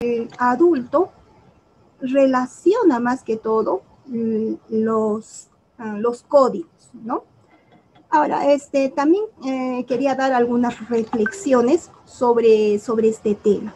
adulto relaciona más que todo los códigos, ¿no? Ahora, también quería dar algunas reflexiones sobre este tema.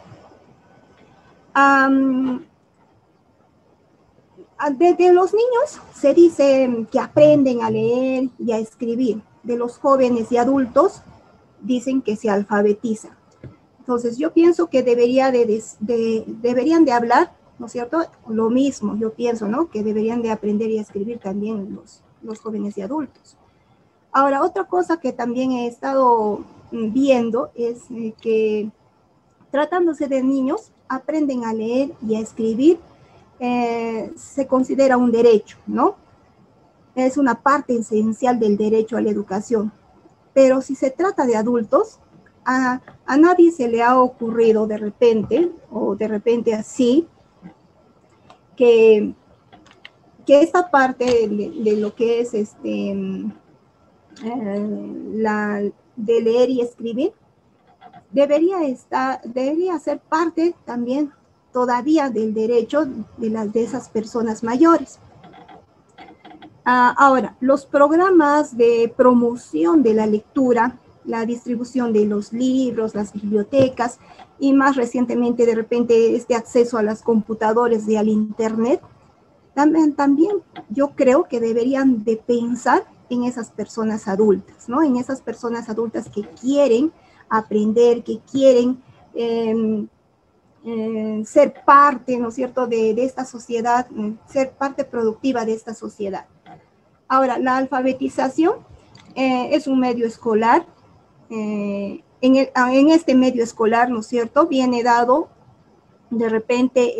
De los niños se dice que aprenden a leer y a escribir. De los jóvenes y adultos dicen que se alfabetizan. Entonces yo pienso que deberían de hablar, ¿no es cierto? Lo mismo, yo pienso, ¿no? Que deberían de aprender y escribir también los jóvenes y adultos. Ahora, otra cosa que también he estado viendo es que tratándose de niños, aprenden a leer y a escribir, se considera un derecho, ¿no? Es una parte esencial del derecho a la educación. Pero si se trata de adultos, a nadie se le ha ocurrido de repente, o de repente así, que esta parte de lo que es de leer y escribir, debería ser parte también todavía del derecho de esas personas mayores. Ahora, los programas de promoción de la lectura, la distribución de los libros, las bibliotecas y más recientemente de repente este acceso a las computadoras y al internet, también yo creo que deberían de pensar en esas personas adultas, ¿no? En esas personas adultas que quieren aprender, que quieren ser parte, ¿no es cierto?, de esta sociedad, ser parte productiva de esta sociedad. Ahora, la alfabetización es un medio escolar. En este medio escolar, ¿no es cierto?, viene dado de repente,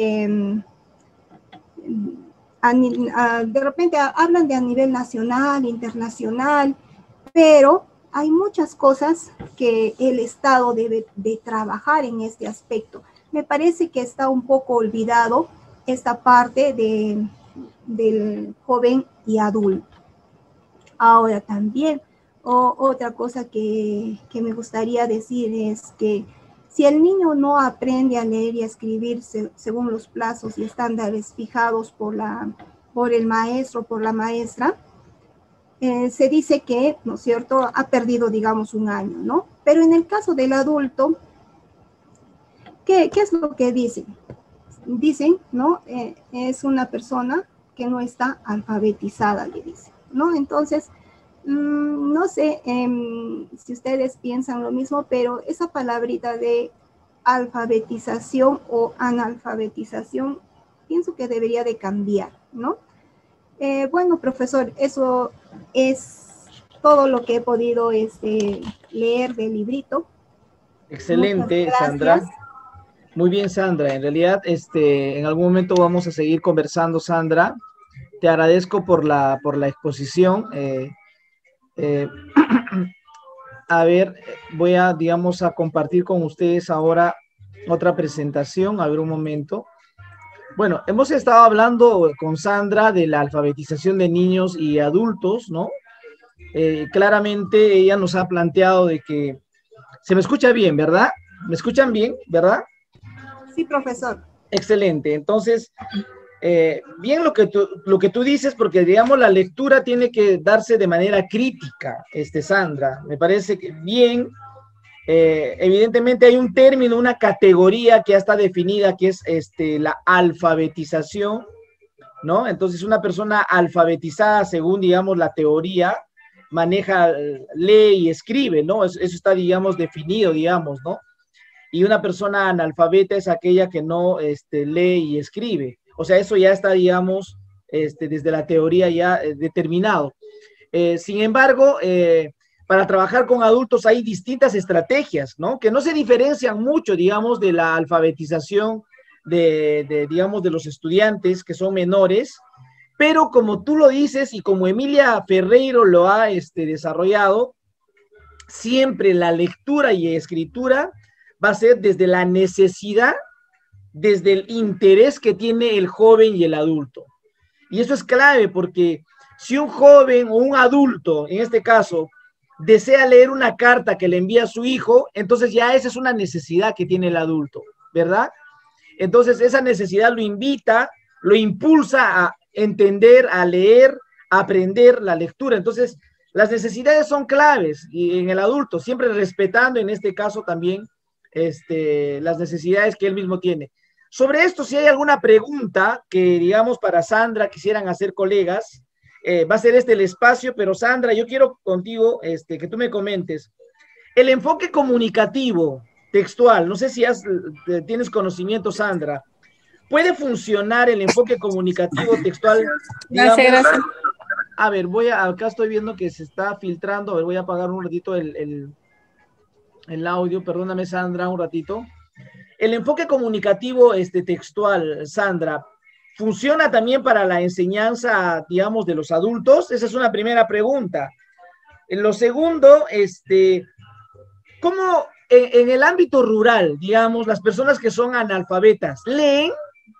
de repente hablan de a nivel nacional, internacional, pero hay muchas cosas que el Estado debe de trabajar en este aspecto. Me parece que está un poco olvidado esta parte del joven y adulto. Ahora también, otra cosa que me gustaría decir es que si el niño no aprende a leer y a escribir según los plazos y estándares fijados por el maestro, por la maestra, se dice que, ¿no es cierto?, ha perdido, digamos, un año, ¿no? Pero en el caso del adulto, ¿qué es lo que dicen? Dicen, ¿no? Es una persona que no está alfabetizada, le dicen, ¿no? Entonces, no sé si ustedes piensan lo mismo, pero esa palabrita de alfabetización o analfabetización, pienso que debería de cambiar, ¿no? Bueno, profesor, eso es todo lo que he podido leer del librito. Excelente, Sandra. Muy bien, Sandra. En realidad, en algún momento vamos a seguir conversando, Sandra. Te agradezco por la exposición. A ver, voy a, digamos, a compartir con ustedes ahora otra presentación. A ver, un momento. Bueno, hemos estado hablando con Sandra de la alfabetización de niños y adultos, ¿no? Claramente ella nos ha planteado de que se me escucha bien, ¿verdad? ¿Me escuchan bien, verdad? Sí, profesor. Excelente. Entonces, bien lo que tú dices, porque digamos la lectura tiene que darse de manera crítica, Sandra. Me parece que bien. Evidentemente hay un término, una categoría que ya está definida, que es la alfabetización, ¿no? Entonces, una persona alfabetizada, según, digamos, la teoría, maneja, lee y escribe, ¿no? Eso está, digamos, definido, digamos, ¿no? Y una persona analfabeta es aquella que no lee y escribe. O sea, eso ya está, digamos, desde la teoría ya determinado. Sin embargo, para trabajar con adultos hay distintas estrategias, ¿no? Que no se diferencian mucho, digamos, de la alfabetización digamos, de los estudiantes que son menores, pero como tú lo dices y como Emilia Ferreiro lo ha desarrollado, siempre la lectura y escritura va a ser desde la necesidad, desde el interés que tiene el joven y el adulto. Y eso es clave porque si un joven o un adulto, en este caso, desea leer una carta que le envía a su hijo, entonces ya esa es una necesidad que tiene el adulto, ¿verdad? Entonces, esa necesidad lo invita, lo impulsa a entender, a leer, a aprender la lectura. Entonces, las necesidades son claves y en el adulto, siempre respetando en este caso también las necesidades que él mismo tiene. Sobre esto, si hay alguna pregunta que, digamos, para Sandra quisieran hacer colegas, va a ser el espacio, pero Sandra, yo quiero contigo que tú me comentes. El enfoque comunicativo textual, no sé si tienes conocimiento, Sandra, ¿puede funcionar el enfoque comunicativo textual? Digamos, Gracias. A ver, acá estoy viendo que se está filtrando, a ver, voy a apagar un ratito el audio, perdóname, Sandra, un ratito. El enfoque comunicativo textual, Sandra, ¿funciona también para la enseñanza, digamos, de los adultos? Esa es una primera pregunta. Lo segundo, ¿cómo en el ámbito rural, digamos, las personas que son analfabetas, leen?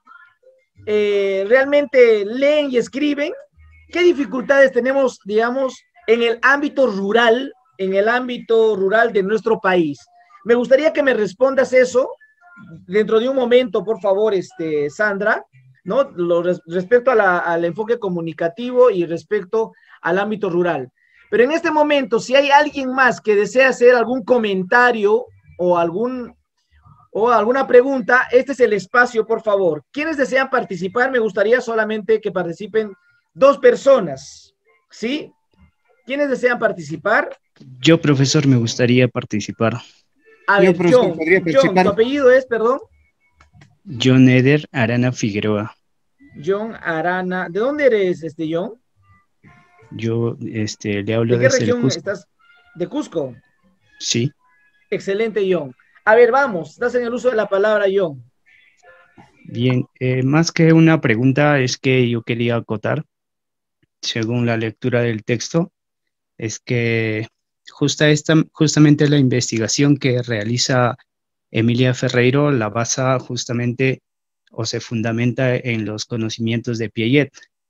¿Realmente leen y escriben? ¿Qué dificultades tenemos, digamos, en el ámbito rural de nuestro país? Me gustaría que me respondas eso dentro de un momento, por favor, Sandra, ¿no? Respecto al enfoque comunicativo y respecto al ámbito rural. Pero en este momento, si hay alguien más que desea hacer algún comentario o alguna pregunta, este es el espacio, por favor. ¿Quiénes desean participar? Me gustaría solamente que participen 2 personas, ¿sí? ¿Quiénes desean participar? Yo, profesor, me gustaría participar. A ver, John, ¿tu apellido es, perdón? John Eder Arana Figueroa. John Arana. ¿De dónde eres, John? Yo le hablo ¿De qué desde región Cusco. estás? ¿De Cusco? Sí. Excelente, John. A ver, vamos, estás en el uso de la palabra, John. Bien, más que una pregunta, es que yo quería acotar, según la lectura del texto, es que justamente la investigación que realiza Emilia Ferreiro la basa justamente o se fundamenta en los conocimientos de Piaget,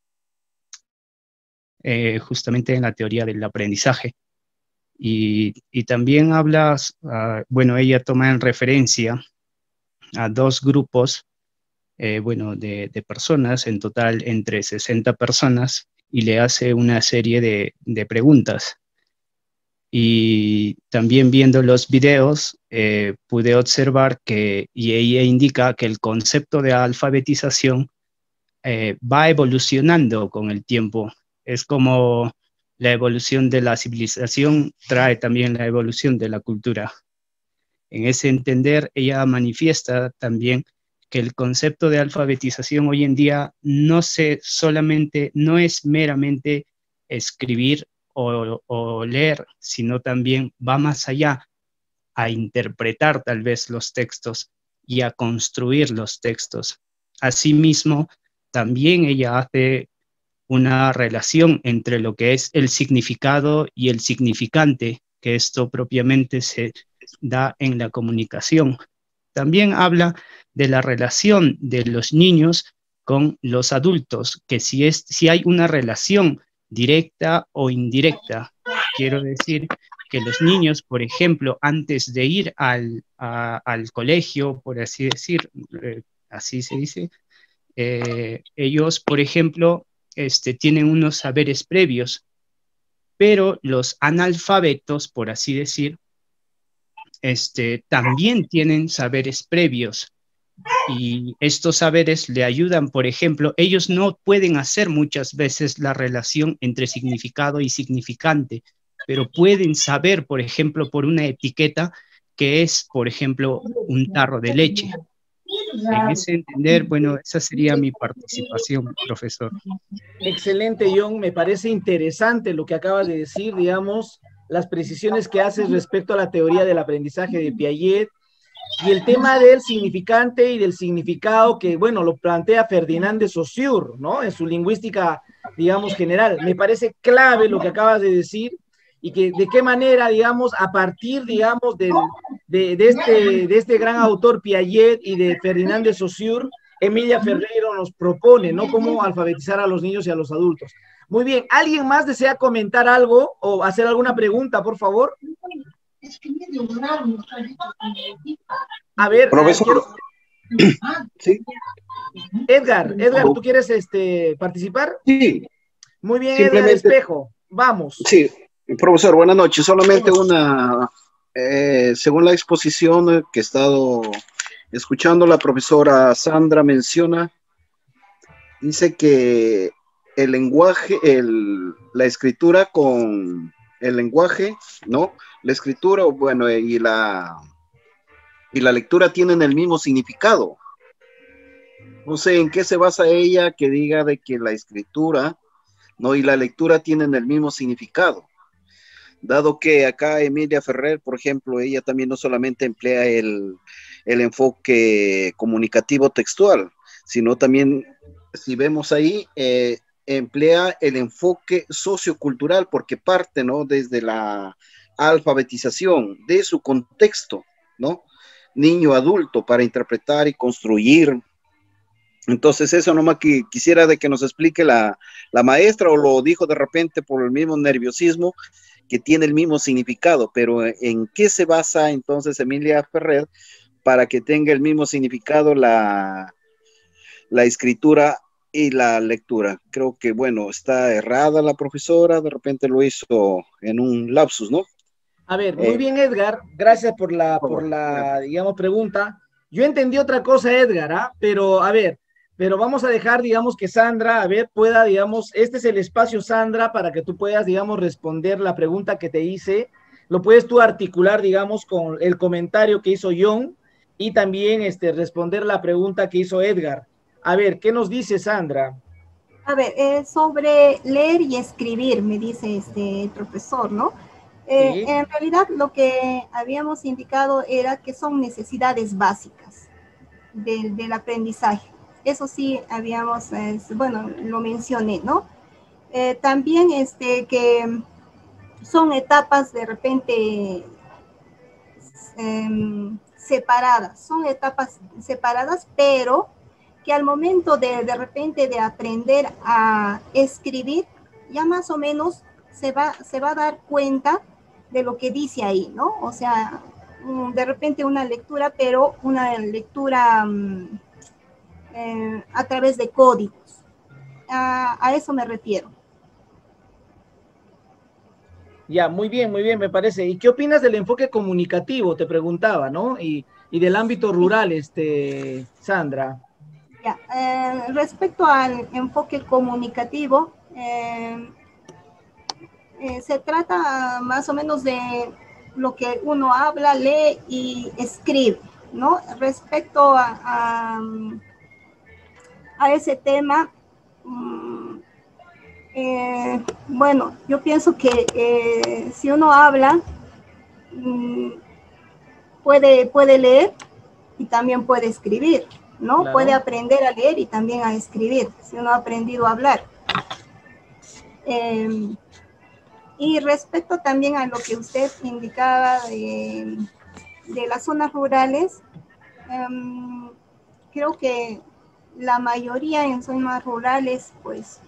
justamente en la teoría del aprendizaje. Y también habla, bueno, ella toma en referencia a 2 grupos, de personas, en total entre 60 personas, y le hace una serie de preguntas. Y también viendo los videos, pude observar y ella indica que el concepto de alfabetización va evolucionando con el tiempo. Es como la evolución de la civilización trae también la evolución de la cultura. En ese entender, ella manifiesta también que el concepto de alfabetización hoy en día no es meramente escribir o leer, sino también va más allá, a interpretar tal vez los textos y a construir los textos. Asimismo, también ella hace una relación entre lo que es el significado y el significante, que esto propiamente se da en la comunicación. También habla de la relación de los niños con los adultos, que si hay una relación directa o indirecta. Quiero decir que los niños, por ejemplo, antes de ir al colegio, por así decir, así se dice, ellos, por ejemplo, tienen unos saberes previos, pero los analfabetos, por así decir, también tienen saberes previos, y estos saberes le ayudan. Por ejemplo, ellos no pueden hacer muchas veces la relación entre significado y significante, pero pueden saber, por ejemplo, por una etiqueta que es, por ejemplo, un tarro de leche. En ese entender, bueno, esa sería mi participación, profesor. Excelente, John. Me parece interesante lo que acabas de decir, digamos, las precisiones que haces respecto a la teoría del aprendizaje de Piaget y el tema del significante y del significado que, bueno, lo plantea Ferdinand de Saussure, ¿no? En su lingüística, digamos, general. Me parece clave lo que acabas de decir y que de qué manera, digamos, a partir, digamos, de este gran autor Piaget y de Ferdinand de Saussure, Emilia Ferreiro nos propone, ¿no? Cómo alfabetizar a los niños y a los adultos. Muy bien, ¿alguien más desea comentar algo o hacer alguna pregunta, por favor? A ver, profesor, Sí. Edgar, ¿tú quieres participar? Sí. Muy bien, Edgar Simplemente, Espejo, vamos. sí, profesor, buenas noches. Solamente según la exposición que he estado escuchando, la profesora Sandra menciona, dice que el lenguaje, la escritura con el lenguaje, ¿no? La escritura, bueno, y la lectura tienen el mismo significado. No sé en qué se basa ella que diga de que la escritura, ¿no? Y la lectura tienen el mismo significado. Dado que acá Emilia Ferrer, por ejemplo, ella también no solamente emplea el enfoque comunicativo textual, sino también, si vemos ahí, emplea el enfoque sociocultural, porque parte, ¿no? Desde la alfabetización de su contexto, ¿no? Niño, adulto, para interpretar y construir. Entonces eso nomás que quisiera de que nos explique la maestra, o lo dijo de repente por el mismo nerviosismo, que tiene el mismo significado, pero ¿en qué se basa entonces Emilia Ferrer para que tenga el mismo significado la escritura y la lectura? Creo que, bueno, está errada la profesora, de repente lo hizo en un lapsus, ¿no? A ver, muy bien, Edgar, gracias por Por la, digamos, pregunta. Yo entendí otra cosa, Edgar, ¿ah? Pero, a ver, pero vamos a dejar, digamos, que Sandra, a ver, pueda, digamos, este es el espacio, Sandra, para que tú puedas, digamos, responder la pregunta que te hice. Lo puedes tú articular, digamos, con el comentario que hizo John y también responder la pregunta que hizo Edgar. A ver, ¿qué nos dice Sandra? A ver, sobre leer y escribir, me dice el profesor, ¿no? Sí. En realidad lo que habíamos indicado era que son necesidades básicas del aprendizaje. Eso sí habíamos, bueno, lo mencioné, ¿no? También que son etapas de repente separadas, son etapas separadas, pero que al momento de repente de aprender a escribir, ya más o menos se va a dar cuenta de lo que dice ahí, ¿no? O sea, de repente una lectura, pero una lectura a través de códigos. A eso me refiero. Ya, muy bien, me parece. ¿Y qué opinas del enfoque comunicativo? Te preguntaba, ¿no? Y del ámbito rural, Sandra. Ya, respecto al enfoque comunicativo, se trata más o menos de lo que uno habla, lee y escribe, ¿no? Respecto a ese tema, bueno, yo pienso que si uno habla, puede leer y también puede escribir, ¿no? Claro. Puede aprender a leer y también a escribir, si uno ha aprendido a hablar. Y respecto también a lo que usted indicaba de las zonas rurales, creo que la mayoría en zonas rurales, pues,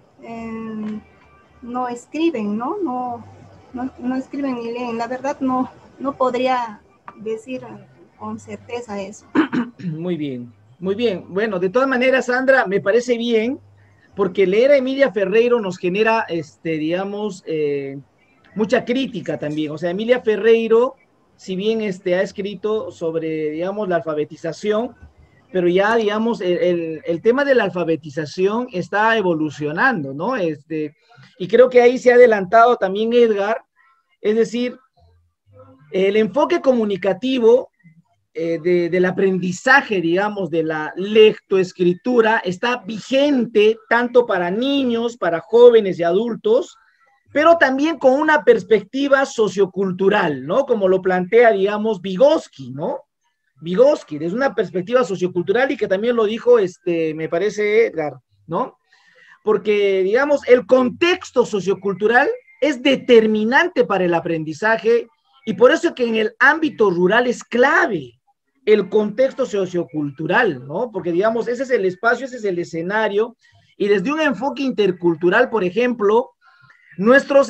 no escriben, ¿no? No escriben ni leen. La verdad, no podría decir con certeza eso. Muy bien, muy bien. Bueno, de todas maneras, Sandra, me parece bien, porque leer a Emilia Ferreiro nos genera, digamos, mucha crítica también. O sea, Emilia Ferreiro, si bien ha escrito sobre, digamos, la alfabetización, pero ya, digamos, el tema de la alfabetización está evolucionando, ¿no? Y creo que ahí se ha adelantado también Edgar, es decir, el enfoque comunicativo del aprendizaje, digamos, de la lectoescritura está vigente tanto para niños, para jóvenes y adultos, pero también con una perspectiva sociocultural, ¿no? Como lo plantea, digamos, Vygotsky, ¿no? Vygotsky, desde una perspectiva sociocultural, y que también lo dijo, me parece, Edgar, ¿no? Porque, digamos, el contexto sociocultural es determinante para el aprendizaje, y por eso que en el ámbito rural es clave el contexto sociocultural, ¿no? Porque, digamos, ese es el espacio, ese es el escenario, y desde un enfoque intercultural, por ejemplo, nuestros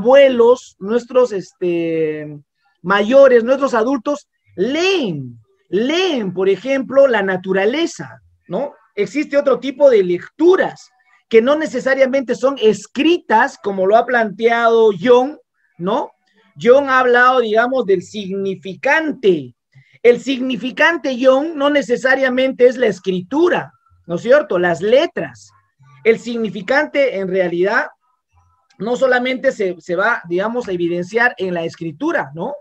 abuelos, nuestros mayores, nuestros adultos leen leen, por ejemplo, la naturaleza, ¿no? Existe otro tipo de lecturas que no necesariamente son escritas, como lo ha planteado John, ¿no? John ha hablado, digamos, del significante. El significante, John, no necesariamente es la escritura, ¿no es cierto? Las letras. El significante, en realidad, no solamente se va, digamos, a evidenciar en la escritura, ¿no?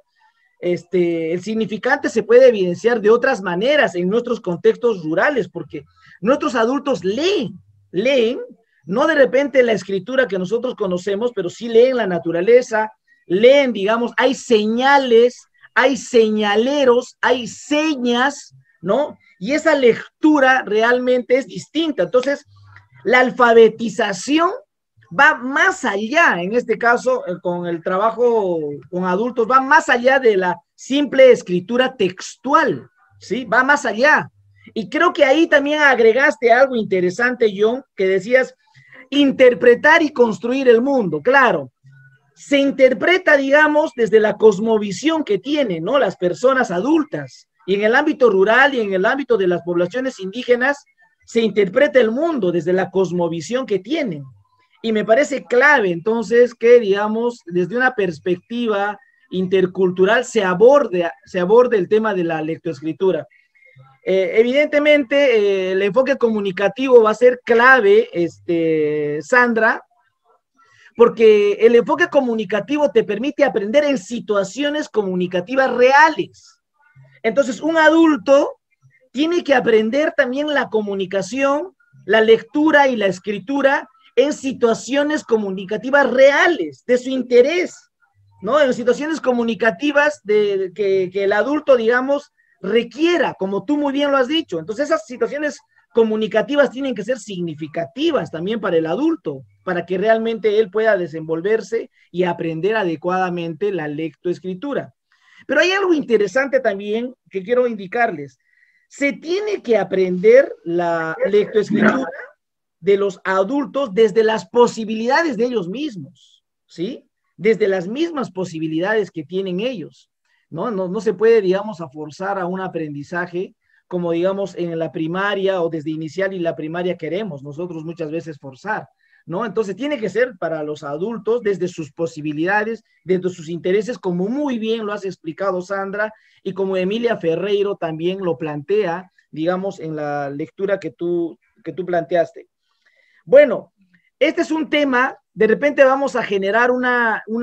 El significante se puede evidenciar de otras maneras en nuestros contextos rurales, porque nuestros adultos leen, no de repente la escritura que nosotros conocemos, pero sí leen la naturaleza, leen, digamos, hay señales, hay señaleros, hay señas, ¿no? Y esa lectura realmente es distinta. Entonces, la alfabetización va más allá, en este caso, con el trabajo con adultos, va más allá de la simple escritura textual, ¿sí? Va más allá. Y creo que ahí también agregaste algo interesante, John, que decías, interpretar y construir el mundo. Claro, se interpreta, digamos, desde la cosmovisión que tienen, ¿no? Las personas adultas. Y en el ámbito rural y en el ámbito de las poblaciones indígenas, se interpreta el mundo desde la cosmovisión que tienen. Y me parece clave, entonces, que, digamos, desde una perspectiva intercultural se aborde el tema de la lectoescritura. Evidentemente, el enfoque comunicativo va a ser clave, Sandra, porque el enfoque comunicativo te permite aprender en situaciones comunicativas reales. Entonces, un adulto tiene que aprender también la comunicación, la lectura y la escritura en situaciones comunicativas reales, de su interés, ¿no? En situaciones comunicativas que el adulto, digamos, requiera, como tú muy bien lo has dicho. Entonces, esas situaciones comunicativas tienen que ser significativas también para el adulto, para que realmente él pueda desenvolverse y aprender adecuadamente la lectoescritura. Pero hay algo interesante también que quiero indicarles. Se tiene que aprender la lectoescritura de los adultos desde las posibilidades de ellos mismos, ¿sí? Desde las mismas posibilidades que tienen ellos, ¿no? No se puede, digamos, a forzar a un aprendizaje como, digamos, en la primaria o desde inicial y la primaria queremos nosotros muchas veces forzar, ¿no? Entonces tiene que ser para los adultos desde sus posibilidades, desde sus intereses, como muy bien lo has explicado, Sandra, y como Emilia Ferreiro también lo plantea, digamos, en la lectura que tú planteaste. Bueno, este es un tema, de repente vamos a generar un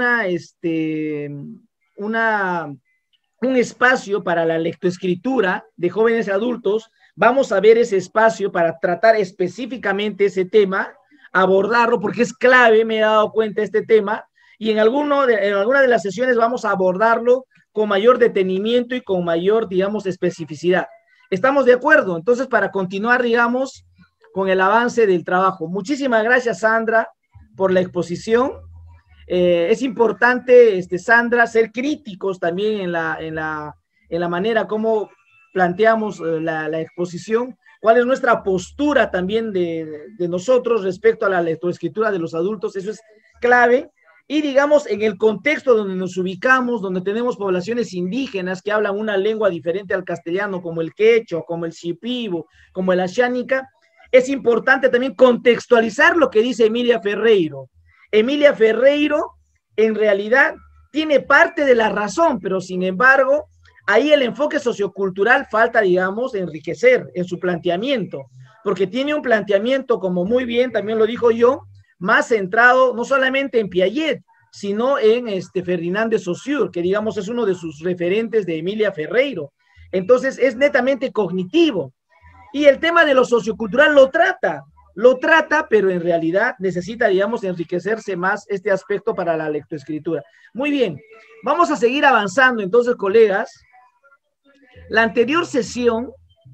espacio para la lectoescritura de jóvenes adultos. Vamos a ver ese espacio para tratar específicamente ese tema, abordarlo, porque es clave, me he dado cuenta, este tema, y en alguna de las sesiones vamos a abordarlo con mayor detenimiento y con mayor, digamos, especificidad. ¿Estamos de acuerdo? Entonces, para continuar, digamos, con el avance del trabajo. Muchísimas gracias, Sandra, por la exposición. Es importante, Sandra, ser críticos también en la manera como planteamos la exposición, cuál es nuestra postura también de nosotros respecto a la lectoescritura de los adultos. Eso es clave. Y digamos, en el contexto donde nos ubicamos, donde tenemos poblaciones indígenas que hablan una lengua diferente al castellano, como el quechua, como el shipibo, como el ashánica, es importante también contextualizar lo que dice Emilia Ferreiro. Emilia Ferreiro, en realidad, tiene parte de la razón, pero sin embargo, ahí el enfoque sociocultural falta, digamos, enriquecer en su planteamiento, porque tiene un planteamiento, como muy bien también lo dijo yo, más centrado no solamente en Piaget, sino en Ferdinand de Saussure, que digamos es uno de sus referentes de Emilia Ferreiro. Entonces es netamente cognitivo. Y el tema de lo sociocultural lo trata, pero en realidad necesita, digamos, enriquecerse más este aspecto para la lectoescritura. Muy bien, vamos a seguir avanzando entonces, colegas. La anterior sesión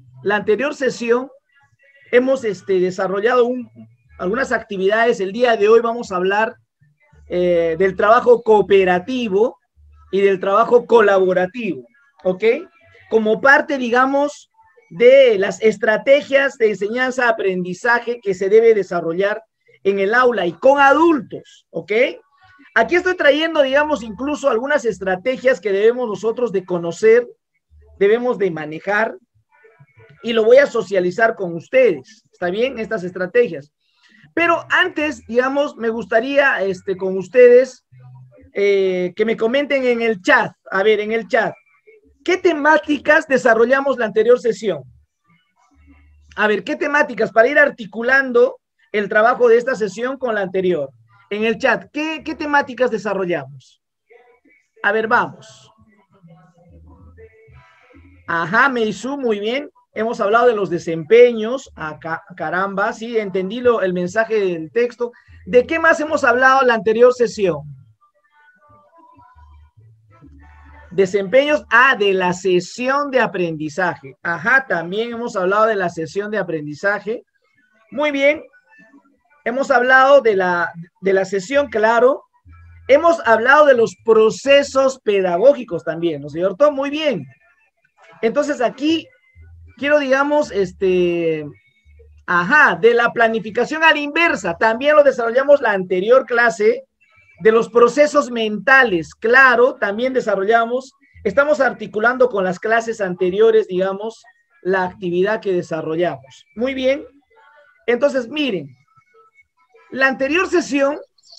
hemos desarrollado algunas actividades. El día de hoy vamos a hablar del trabajo cooperativo y del trabajo colaborativo, ¿ok? Como parte, digamos, de las estrategias de enseñanza-aprendizaje que se debe desarrollar en el aula y con adultos, ¿ok? Aquí estoy trayendo, digamos, incluso algunas estrategias que debemos nosotros de conocer debemos de manejar y lo voy a socializar con ustedes, ¿está bien? Estas estrategias. Pero antes, digamos, me gustaría con ustedes que me comenten en el chat, a ver, en el chat, ¿qué temáticas desarrollamos la anterior sesión? A ver, ¿qué temáticas para ir articulando el trabajo de esta sesión con la anterior? En el chat, ¿qué temáticas desarrollamos? A ver, vamos. Ajá, Meisu, muy bien. Hemos hablado de los desempeños. Acá, caramba, sí, entendí el mensaje del texto. ¿De qué más hemos hablado en la anterior sesión? Desempeños, de la sesión de aprendizaje. Ajá, también hemos hablado de la sesión de aprendizaje. Muy bien. Hemos hablado de la sesión, claro. Hemos hablado de los procesos pedagógicos también, ¿no es cierto? Muy bien. Entonces aquí quiero, digamos, de la planificación a la inversa. También lo desarrollamos la anterior clase. De los procesos mentales, claro, también desarrollamos. Estamos articulando con las clases anteriores, digamos, la actividad que desarrollamos. Muy bien. Entonces, miren, la anterior sesión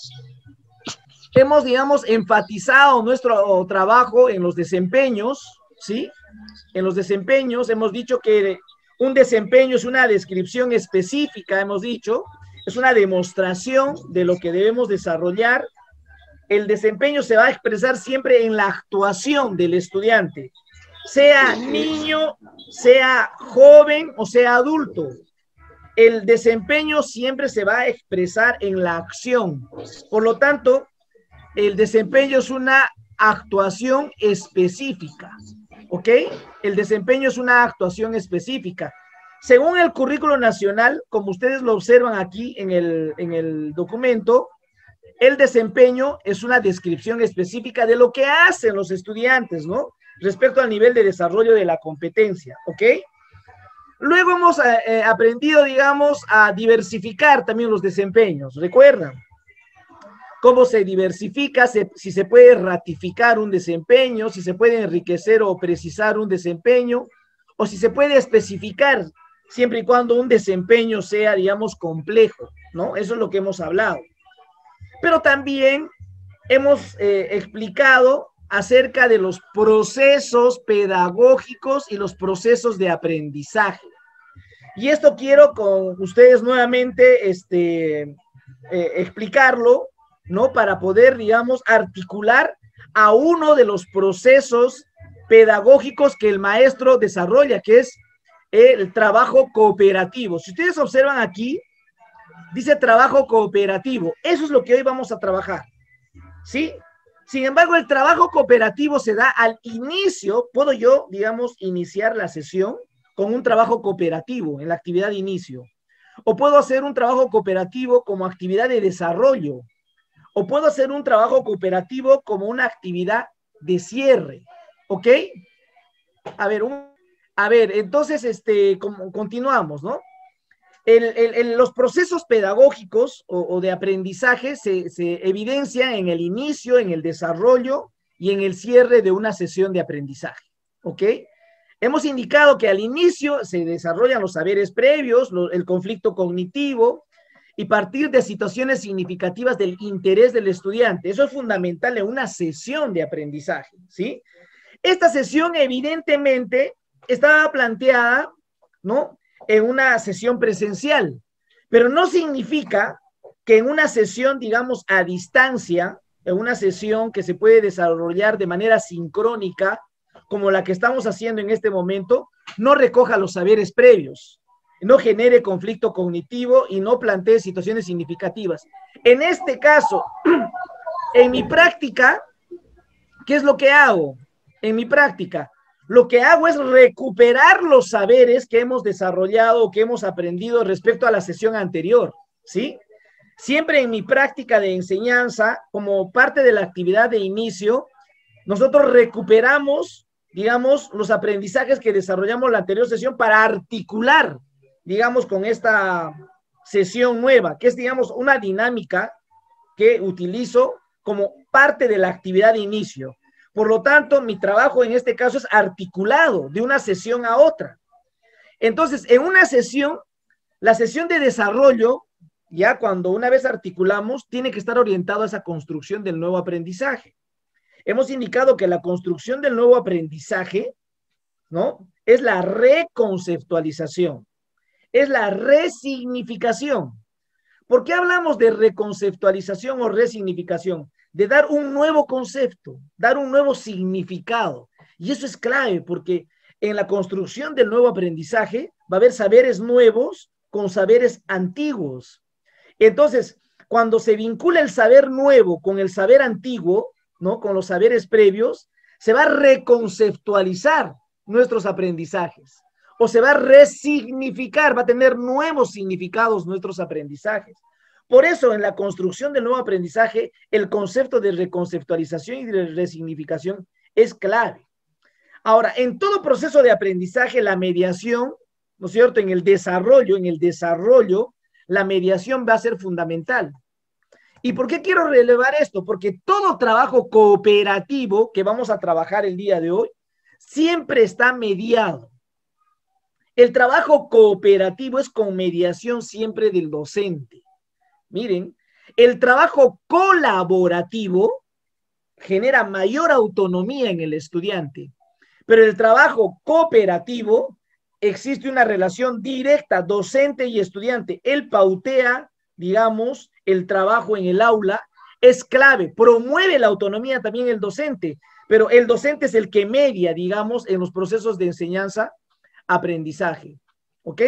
hemos, digamos, enfatizado nuestro trabajo en los desempeños, ¿sí? En los desempeños hemos dicho que un desempeño es una descripción específica, hemos dicho, es una demostración de lo que debemos desarrollar. El desempeño se va a expresar siempre en la actuación del estudiante, sea niño, sea joven o sea adulto. El desempeño siempre se va a expresar en la acción. Por lo tanto, el desempeño es una actuación específica, ¿ok? El desempeño es una actuación específica. Según el currículo nacional, como ustedes lo observan aquí en el documento, el desempeño es una descripción específica de lo que hacen los estudiantes, ¿no? Respecto al nivel de desarrollo de la competencia, ¿ok? Luego hemos aprendido, digamos, a diversificar también los desempeños, ¿recuerdan? Cómo se diversifica, si se puede ratificar un desempeño, si se puede enriquecer o precisar un desempeño, o si se puede especificar, siempre y cuando un desempeño sea, digamos, complejo, ¿no? Eso es lo que hemos hablado. Pero también hemos explicado acerca de los procesos pedagógicos y los procesos de aprendizaje. Y esto quiero con ustedes nuevamente explicarlo, ¿no? Para poder, digamos, articular a uno de los procesos pedagógicos que el maestro desarrolla, que es el trabajo cooperativo. Si ustedes observan aquí, dice trabajo cooperativo. Eso es lo que hoy vamos a trabajar, ¿sí? Sin embargo, el trabajo cooperativo se da al inicio. Puedo yo, digamos, iniciar la sesión con un trabajo cooperativo en la actividad de inicio. O puedo hacer un trabajo cooperativo como actividad de desarrollo. O puedo hacer un trabajo cooperativo como una actividad de cierre. ¿Ok? A ver, entonces, continuamos, ¿no? Los procesos pedagógicos o de aprendizaje se evidencian en el inicio, en el desarrollo y en el cierre de una sesión de aprendizaje, ¿ok? Hemos indicado que al inicio se desarrollan los saberes previos, el conflicto cognitivo y partir de situaciones significativas del interés del estudiante. Eso es fundamental en una sesión de aprendizaje, ¿sí? Esta sesión evidentemente estaba planteada, ¿no?, en una sesión presencial, pero no significa que en una sesión, digamos, a distancia, en una sesión que se puede desarrollar de manera sincrónica, como la que estamos haciendo en este momento, no recoja los saberes previos, no genere conflicto cognitivo y no plantee situaciones significativas. En este caso, en mi práctica, ¿qué es lo que hago? En mi práctica, lo que hago es recuperar los saberes que hemos desarrollado o que hemos aprendido respecto a la sesión anterior, ¿sí? Siempre en mi práctica de enseñanza, como parte de la actividad de inicio, nosotros recuperamos, digamos, los aprendizajes que desarrollamos la anterior sesión para articular, digamos, con esta sesión nueva, que es, digamos, una dinámica que utilizo como parte de la actividad de inicio. Por lo tanto, mi trabajo en este caso es articulado de una sesión a otra. Entonces, en una sesión, la sesión de desarrollo, ya cuando una vez articulamos, tiene que estar orientado a esa construcción del nuevo aprendizaje. Hemos indicado que la construcción del nuevo aprendizaje, ¿no?, es la reconceptualización, es la resignificación. ¿Por qué hablamos de reconceptualización o resignificación? De dar un nuevo concepto, dar un nuevo significado. Y eso es clave porque en la construcción del nuevo aprendizaje va a haber saberes nuevos con saberes antiguos. Entonces, cuando se vincula el saber nuevo con el saber antiguo, ¿no?, con los saberes previos, se va a reconceptualizar nuestros aprendizajes o se va a resignificar, va a tener nuevos significados nuestros aprendizajes. Por eso, en la construcción del nuevo aprendizaje, el concepto de reconceptualización y de resignificación es clave. Ahora, en todo proceso de aprendizaje, la mediación, ¿no es cierto?, en el desarrollo, la mediación va a ser fundamental. ¿Y por qué quiero relevar esto? Porque todo trabajo cooperativo que vamos a trabajar el día de hoy siempre está mediado. El trabajo cooperativo es con mediación siempre del docente. Miren, el trabajo colaborativo genera mayor autonomía en el estudiante, pero el trabajo cooperativo existe una relación directa docente y estudiante. Él pautea, digamos, el trabajo en el aula, es clave, promueve la autonomía también el docente, pero el docente es el que media, digamos, en los procesos de enseñanza-aprendizaje, ¿ok?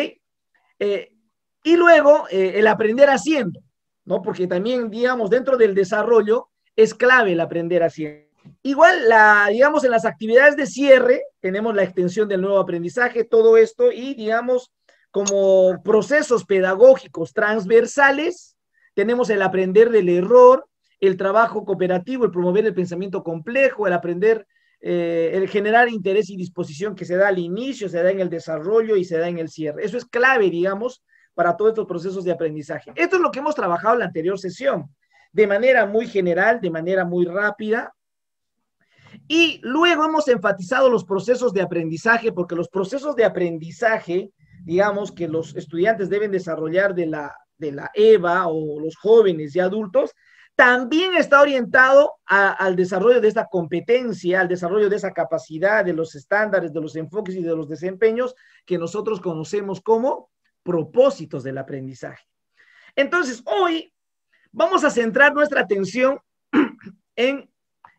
Y luego el aprender haciendo, ¿no? Porque también, digamos, dentro del desarrollo es clave el aprender haciendo. Igual, digamos, en las actividades de cierre tenemos la extensión del nuevo aprendizaje, todo esto, y, digamos, como procesos pedagógicos transversales, tenemos el aprender del error, el trabajo cooperativo, el promover el pensamiento complejo, el aprender, el generar interés y disposición que se da al inicio, se da en el desarrollo y se da en el cierre. Eso es clave, digamos, para todos estos procesos de aprendizaje. Esto es lo que hemos trabajado en la anterior sesión, de manera muy general, de manera muy rápida. Y luego hemos enfatizado los procesos de aprendizaje, porque los procesos de aprendizaje, digamos, que los estudiantes deben desarrollar de la EVA o los jóvenes y adultos, también está orientado al desarrollo de esta competencia, al desarrollo de esa capacidad, de los estándares, de los enfoques y de los desempeños que nosotros conocemos como propósitos del aprendizaje. Entonces, hoy vamos a centrar nuestra atención en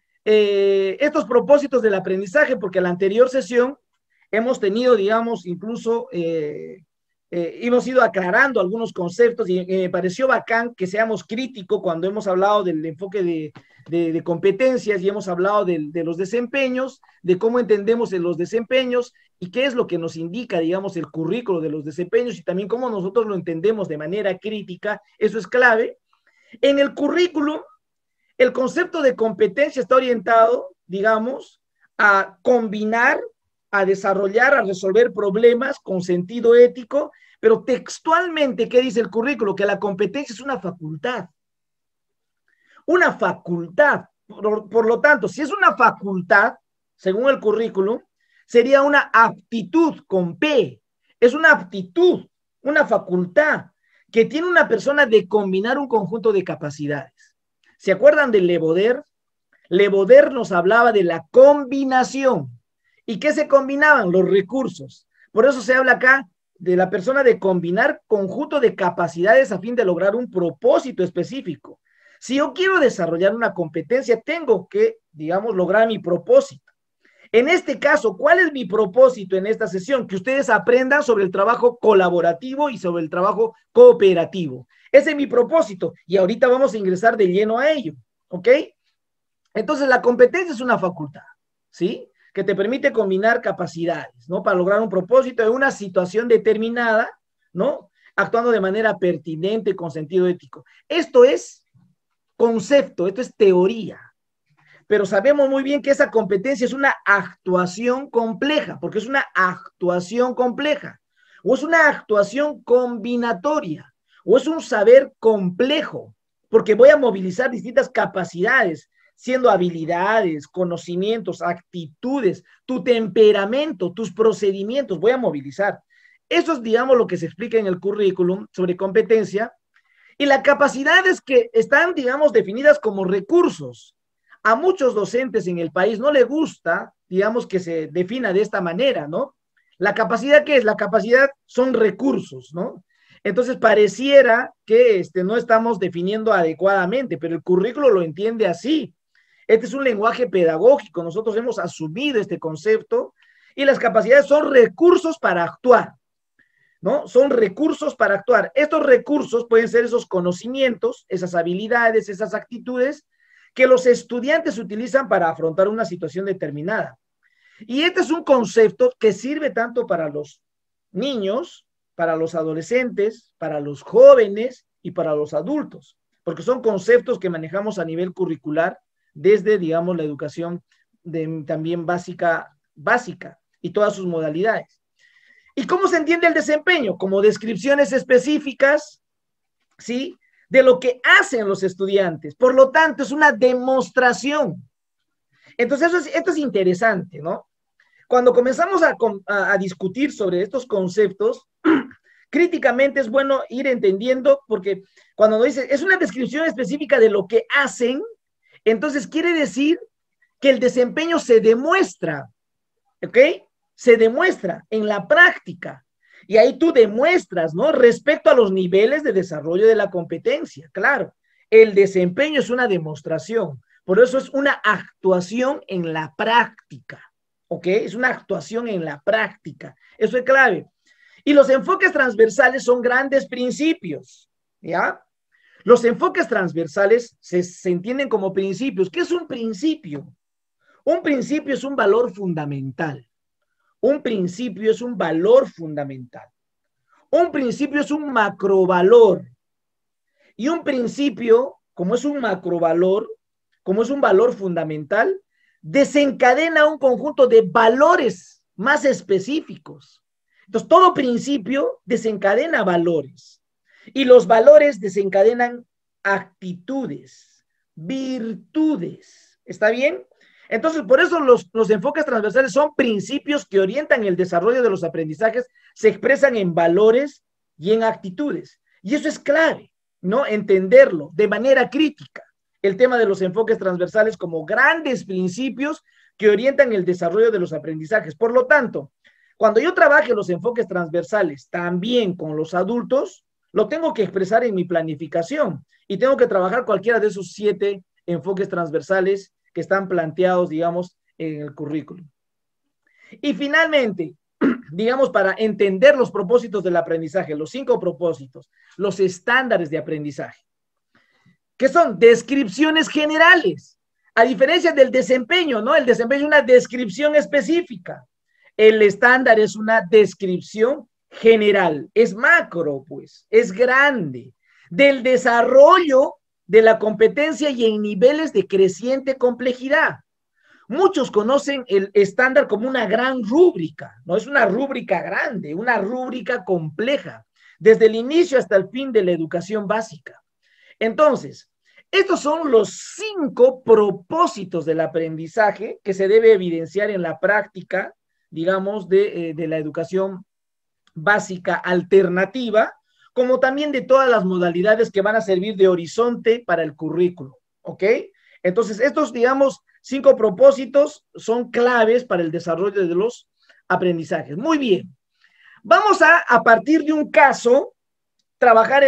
estos propósitos del aprendizaje, porque en la anterior sesión hemos tenido, digamos, incluso hemos ido aclarando algunos conceptos y me pareció bacán que seamos críticos cuando hemos hablado del enfoque de competencias y hemos hablado de los desempeños, de cómo entendemos los desempeños y qué es lo que nos indica, digamos, el currículo de los desempeños y también cómo nosotros lo entendemos de manera crítica. Eso es clave. En el currículo, el concepto de competencia está orientado, digamos, a combinar, a desarrollar, a resolver problemas con sentido ético, pero textualmente, ¿qué dice el currículo? Que la competencia es una facultad. Una facultad. Por lo tanto, si es una facultad, según el currículo, sería una aptitud con P. Es una aptitud, una facultad que tiene una persona de combinar un conjunto de capacidades. ¿Se acuerdan de Le Baudelaire? Le Baudelaire nos hablaba de la combinación. ¿Y qué se combinaban? Los recursos. Por eso se habla acá de la persona de combinar conjunto de capacidades a fin de lograr un propósito específico. Si yo quiero desarrollar una competencia, tengo que, digamos, lograr mi propósito. En este caso, ¿cuál es mi propósito en esta sesión? Que ustedes aprendan sobre el trabajo colaborativo y sobre el trabajo cooperativo. Ese es mi propósito y ahorita vamos a ingresar de lleno a ello, ¿ok? Entonces, la competencia es una facultad, ¿sí? Que te permite combinar capacidades, ¿no? Para lograr un propósito en una situación determinada, ¿no? Actuando de manera pertinente, con sentido ético. Esto es concepto, esto es teoría. Pero sabemos muy bien que esa competencia es una actuación compleja, porque es una actuación compleja, o es una actuación combinatoria, o es un saber complejo, porque voy a movilizar distintas capacidades. siendo habilidades, conocimientos, actitudes, tu temperamento, tus procedimientos, voy a movilizar. Eso es, digamos, lo que se explica en el currículum sobre competencia, y las capacidades que están, digamos, definidas como recursos. A muchos docentes en el país no les gusta, digamos, que se defina de esta manera, ¿no? La capacidad, ¿qué es? La capacidad son recursos, ¿no? Entonces pareciera que no estamos definiendo adecuadamente, pero el currículo lo entiende así. Este es un lenguaje pedagógico, nosotros hemos asumido este concepto, y las capacidades son recursos para actuar, ¿no? Son recursos para actuar. Estos recursos pueden ser esos conocimientos, esas habilidades, esas actitudes que los estudiantes utilizan para afrontar una situación determinada. Y este es un concepto que sirve tanto para los niños, para los adolescentes, para los jóvenes y para los adultos, porque son conceptos que manejamos a nivel curricular desde, digamos, la educación también básica y todas sus modalidades. ¿Y cómo se entiende el desempeño? Como descripciones específicas, ¿sí?, de lo que hacen los estudiantes. Por lo tanto, es una demostración. Entonces, esto es interesante, ¿no? Cuando comenzamos a discutir sobre estos conceptos, críticamente es bueno ir entendiendo, porque cuando nos dice, es una descripción específica de lo que hacen, entonces quiere decir que el desempeño se demuestra, ¿ok? Se demuestra en la práctica. Y ahí tú demuestras, ¿no? Respecto a los niveles de desarrollo de la competencia, claro. El desempeño es una demostración, por eso es una actuación en la práctica, ¿ok? Es una actuación en la práctica, eso es clave. Y los enfoques transversales son grandes principios, ¿ya? Los enfoques transversales se entienden como principios. ¿Qué es un principio? Un principio es un valor fundamental. Un principio es un valor fundamental. Un principio es un macrovalor. Y un principio, como es un macrovalor, como es un valor fundamental, desencadena un conjunto de valores más específicos. Entonces, todo principio desencadena valores. Y los valores desencadenan actitudes, virtudes. ¿Está bien? Entonces, por eso los enfoques transversales son principios que orientan el desarrollo de los aprendizajes, se expresan en valores y en actitudes. Y eso es clave, ¿no? Entenderlo de manera crítica, el tema de los enfoques transversales como grandes principios que orientan el desarrollo de los aprendizajes. Por lo tanto, cuando yo trabaje los enfoques transversales también con los adultos, lo tengo que expresar en mi planificación y tengo que trabajar cualquiera de esos 7 enfoques transversales que están planteados, digamos, en el currículum. Y finalmente, digamos, para entender los propósitos del aprendizaje, los 5 propósitos, los estándares de aprendizaje, que son descripciones generales, a diferencia del desempeño, ¿no? El desempeño es una descripción específica. El estándar es una descripción general, es macro, pues, es grande, del desarrollo de la competencia y en niveles de creciente complejidad. Muchos conocen el estándar como una gran rúbrica, no es una rúbrica grande, una rúbrica compleja, desde el inicio hasta el fin de la educación básica. Entonces, estos son los 5 propósitos del aprendizaje que se debe evidenciar en la práctica, digamos, de la educación básica alternativa, como también de todas las modalidades que van a servir de horizonte para el currículo, ¿ok? Entonces, estos, digamos, 5 propósitos son claves para el desarrollo de los aprendizajes. Muy bien. Vamos a partir de un caso, trabajar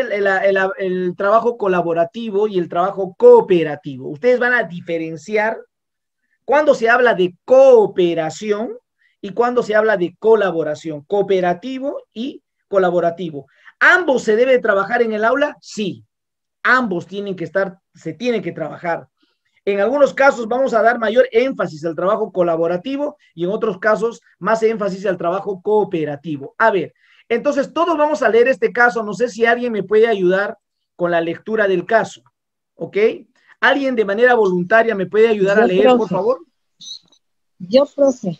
el trabajo colaborativo y el trabajo cooperativo. Ustedes van a diferenciar cuando se habla de cooperación y cuando se habla de colaboración, cooperativo y colaborativo. ¿Ambos se debe trabajar en el aula? Sí, ambos se tienen que trabajar. En algunos casos vamos a dar mayor énfasis al trabajo colaborativo y en otros casos más énfasis al trabajo cooperativo. A ver, entonces todos vamos a leer este caso. No sé si alguien me puede ayudar con la lectura del caso, ¿ok? ¿Alguien de manera voluntaria me puede ayudar a leer, por favor? Yo, profe.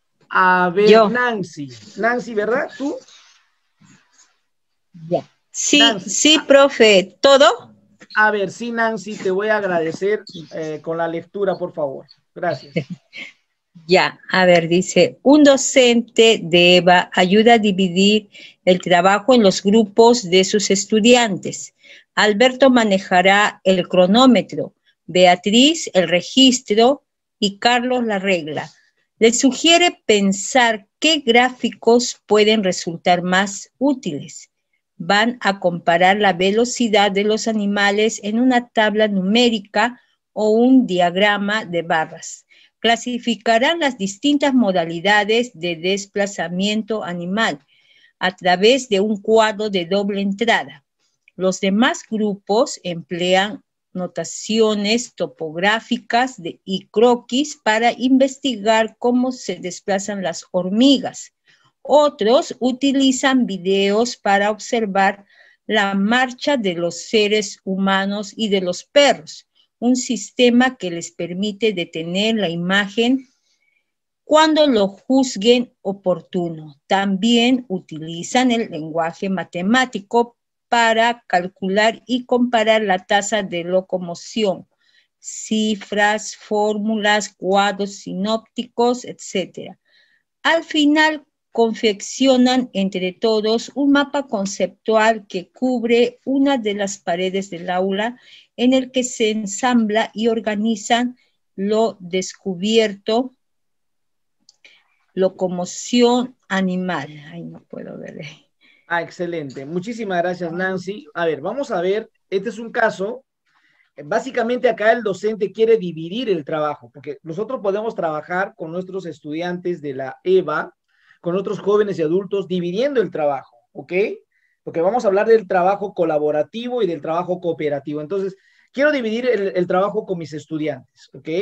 A ver, Nancy. Nancy, ¿verdad? ¿Tú? Ya. Sí, Nancy. Sí, profe. ¿Todo? A ver, sí, Nancy, te voy a agradecer con la lectura, por favor. Gracias. Ya, a ver, dice, un docente de EVA ayuda a dividir el trabajo en los grupos de sus estudiantes. Alberto manejará el cronómetro, Beatriz el registro y Carlos la regla. Les sugiere pensar qué gráficos pueden resultar más útiles. Van a comparar la velocidad de los animales en una tabla numérica o un diagrama de barras. Clasificarán las distintas modalidades de desplazamiento animal a través de un cuadro de doble entrada. Los demás grupos emplean notaciones topográficas y croquis para investigar cómo se desplazan las hormigas. Otros utilizan videos para observar la marcha de los seres humanos y de los perros, un sistema que les permite detener la imagen cuando lo juzguen oportuno. También utilizan el lenguaje matemático para calcular y comparar la tasa de locomoción, cifras, fórmulas, cuadros sinópticos, etc. Al final, confeccionan entre todos un mapa conceptual que cubre una de las paredes del aula en el que se ensambla y organizan lo descubierto, locomoción animal. Ay, no puedo ver. Ah, excelente. Muchísimas gracias, Nancy. A ver, vamos a ver. Este es un caso. Básicamente acá el docente quiere dividir el trabajo, porque nosotros podemos trabajar con nuestros estudiantes de la EVA, con otros jóvenes y adultos, dividiendo el trabajo, ¿ok? Porque vamos a hablar del trabajo colaborativo y del trabajo cooperativo. Entonces, quiero dividir el trabajo con mis estudiantes, ¿ok?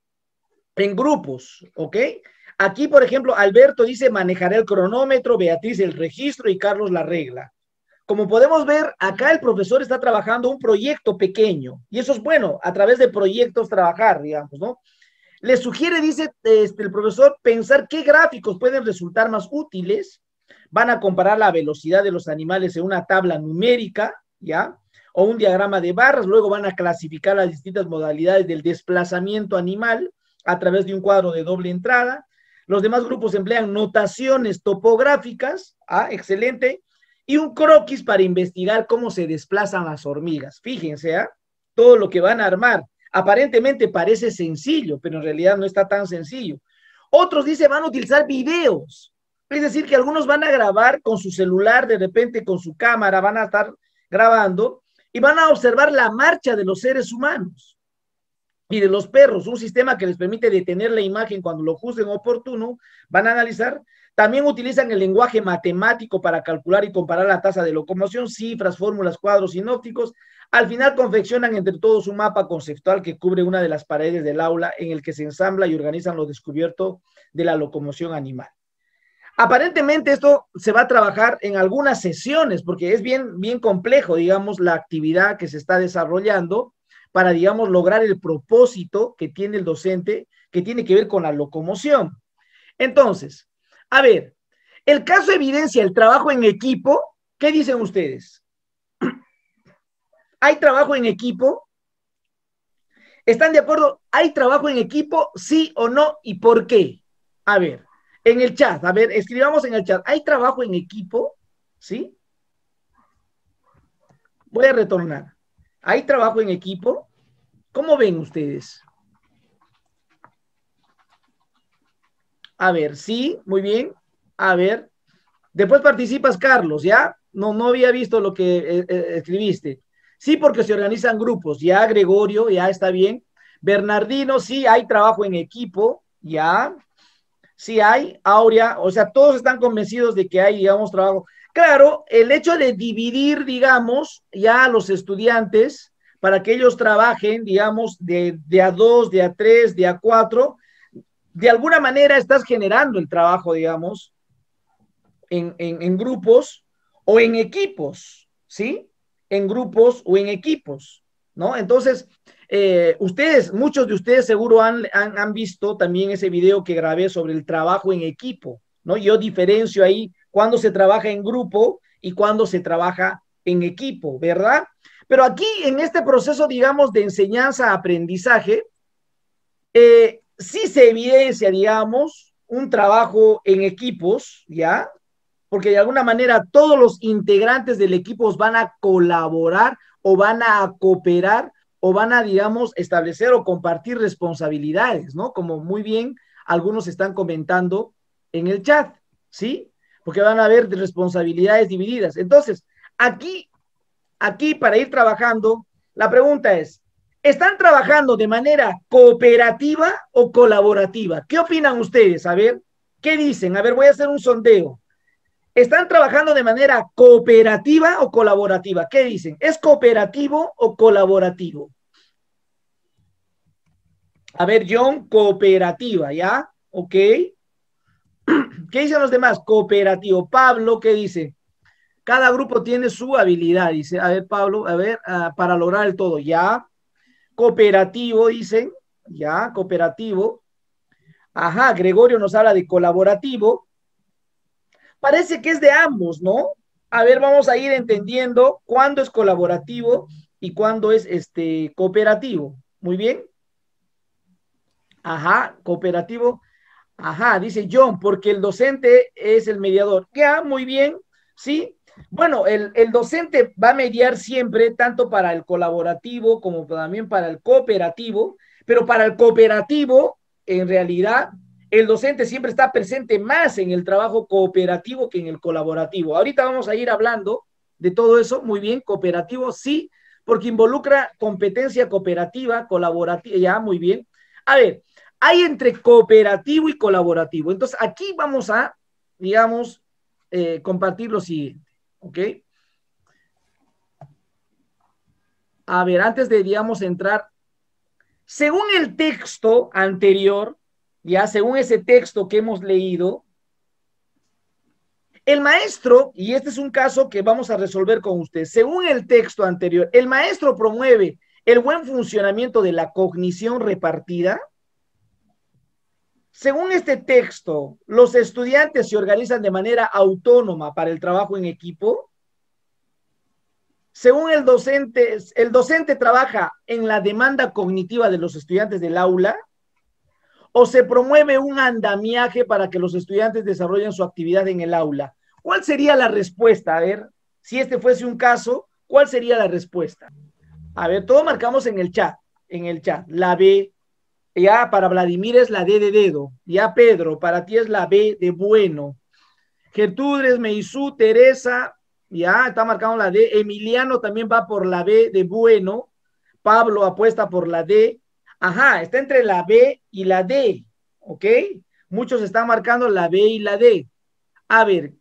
En grupos, ¿ok? Aquí, por ejemplo, Alberto dice manejaré el cronómetro, Beatriz el registro y Carlos la regla. Como podemos ver, acá el profesor está trabajando un proyecto pequeño, y eso es bueno, a través de proyectos trabajar, digamos, ¿no? Le sugiere, dice el profesor, pensar qué gráficos pueden resultar más útiles. Van a comparar la velocidad de los animales en una tabla numérica, ¿ya? O un diagrama de barras. Luego van a clasificar las distintas modalidades del desplazamiento animal a través de un cuadro de doble entrada. Los demás grupos emplean notaciones topográficas, excelente, y un croquis para investigar cómo se desplazan las hormigas. Fíjense, todo lo que van a armar. Aparentemente parece sencillo, pero en realidad no está tan sencillo. Otros dicen van a utilizar videos, es decir, que algunos van a grabar con su celular, de repente con su cámara, van a estar grabando y van a observar la marcha de los seres humanos y de los perros, un sistema que les permite detener la imagen cuando lo juzguen oportuno. Van a analizar. También utilizan el lenguaje matemático para calcular y comparar la tasa de locomoción, cifras, fórmulas, cuadros sinópticos. Al final confeccionan entre todos un mapa conceptual que cubre una de las paredes del aula en el que se ensambla y organizan lo descubierto de la locomoción animal. Aparentemente esto se va a trabajar en algunas sesiones porque es bien complejo, digamos, la actividad que se está desarrollando para, digamos, lograr el propósito que tiene el docente, que tiene que ver con la locomoción. Entonces, a ver, el caso evidencia el trabajo en equipo. ¿Qué dicen ustedes? ¿Hay trabajo en equipo? ¿Están de acuerdo? ¿Hay trabajo en equipo? ¿Sí o no? ¿Y por qué? A ver, en el chat, a ver, escribamos en el chat. ¿Hay trabajo en equipo? ¿Sí? Voy a retornar. ¿Hay trabajo en equipo? ¿Cómo ven ustedes? A ver, sí, muy bien. A ver, después participas, Carlos, ¿ya? No había visto lo que escribiste. Sí, porque se organizan grupos, ya, Gregorio, ya está bien. Bernardino, sí, hay trabajo en equipo, ya. Sí hay, Aurea, o sea, todos están convencidos de que hay, digamos, trabajo. Claro, el hecho de dividir, digamos, ya a los estudiantes para que ellos trabajen, digamos, de A2, de A3, de A4, de alguna manera estás generando el trabajo, digamos, en grupos o en equipos, ¿sí? En grupos o en equipos, ¿no? Entonces, muchos de ustedes seguro han visto también ese video que grabé sobre el trabajo en equipo, ¿no? Yo diferencio ahí cuando se trabaja en grupo y cuando se trabaja en equipo, ¿verdad? Pero aquí en este proceso, digamos, de enseñanza-aprendizaje, sí se evidencia, digamos, un trabajo en equipos, ¿ya? Porque de alguna manera todos los integrantes del equipo van a colaborar o van a cooperar o van a, digamos, establecer o compartir responsabilidades, ¿no? Como muy bien algunos están comentando en el chat, ¿sí? Porque van a haber responsabilidades divididas. Entonces, aquí para ir trabajando, la pregunta es, ¿están trabajando de manera cooperativa o colaborativa? ¿Qué opinan ustedes? A ver, ¿qué dicen? A ver, voy a hacer un sondeo. ¿Están trabajando de manera cooperativa o colaborativa? ¿Qué dicen? ¿Es cooperativo o colaborativo? A ver, John, cooperativa, ¿ya? Ok. ¿Qué dicen los demás? Cooperativo. Pablo, ¿qué dice? Cada grupo tiene su habilidad, dice. A ver, Pablo, a ver, para lograr el todo, ¿ya? Cooperativo, dicen. ¿Ya? Cooperativo. Ajá, Gregorio nos habla de colaborativo. Parece que es de ambos, ¿no? A ver, vamos a ir entendiendo cuándo es colaborativo y cuándo es cooperativo. Muy bien. Ajá, cooperativo. Ajá, dice John, porque el docente es el mediador. Ya, muy bien, sí. Bueno, el docente va a mediar siempre, tanto para el colaborativo como también para el cooperativo, pero para el cooperativo, en realidad, el docente siempre está presente más en el trabajo cooperativo que en el colaborativo. Ahorita vamos a ir hablando de todo eso, muy bien, cooperativo, sí, porque involucra competencia cooperativa, colaborativa, ya, muy bien. A ver, hay entre cooperativo y colaborativo. Entonces, aquí vamos a, digamos, compartir lo siguiente, ¿ok? A ver, antes de, digamos, entrar, según el texto anterior, ya, según ese texto que hemos leído, el maestro, y este es un caso que vamos a resolver con usted, según el texto anterior, el maestro promueve el buen funcionamiento de la cognición repartida. Según este texto, ¿los estudiantes se organizan de manera autónoma para el trabajo en equipo? Según el docente trabaja en la demanda cognitiva de los estudiantes del aula, o se promueve un andamiaje para que los estudiantes desarrollen su actividad en el aula. ¿Cuál sería la respuesta? A ver, si este fuese un caso, ¿cuál sería la respuesta? A ver, todos marcamos en el chat, la B. Ya para Vladimir es la D de dedo. Ya Pedro, para ti es la B de bueno. Gertrudis, Meisú, Teresa, ya está marcado la D. Emiliano también va por la B de bueno. Pablo apuesta por la D. Ajá, está entre la B y la D, ¿ok? Muchos están marcando la B y la D. A ver,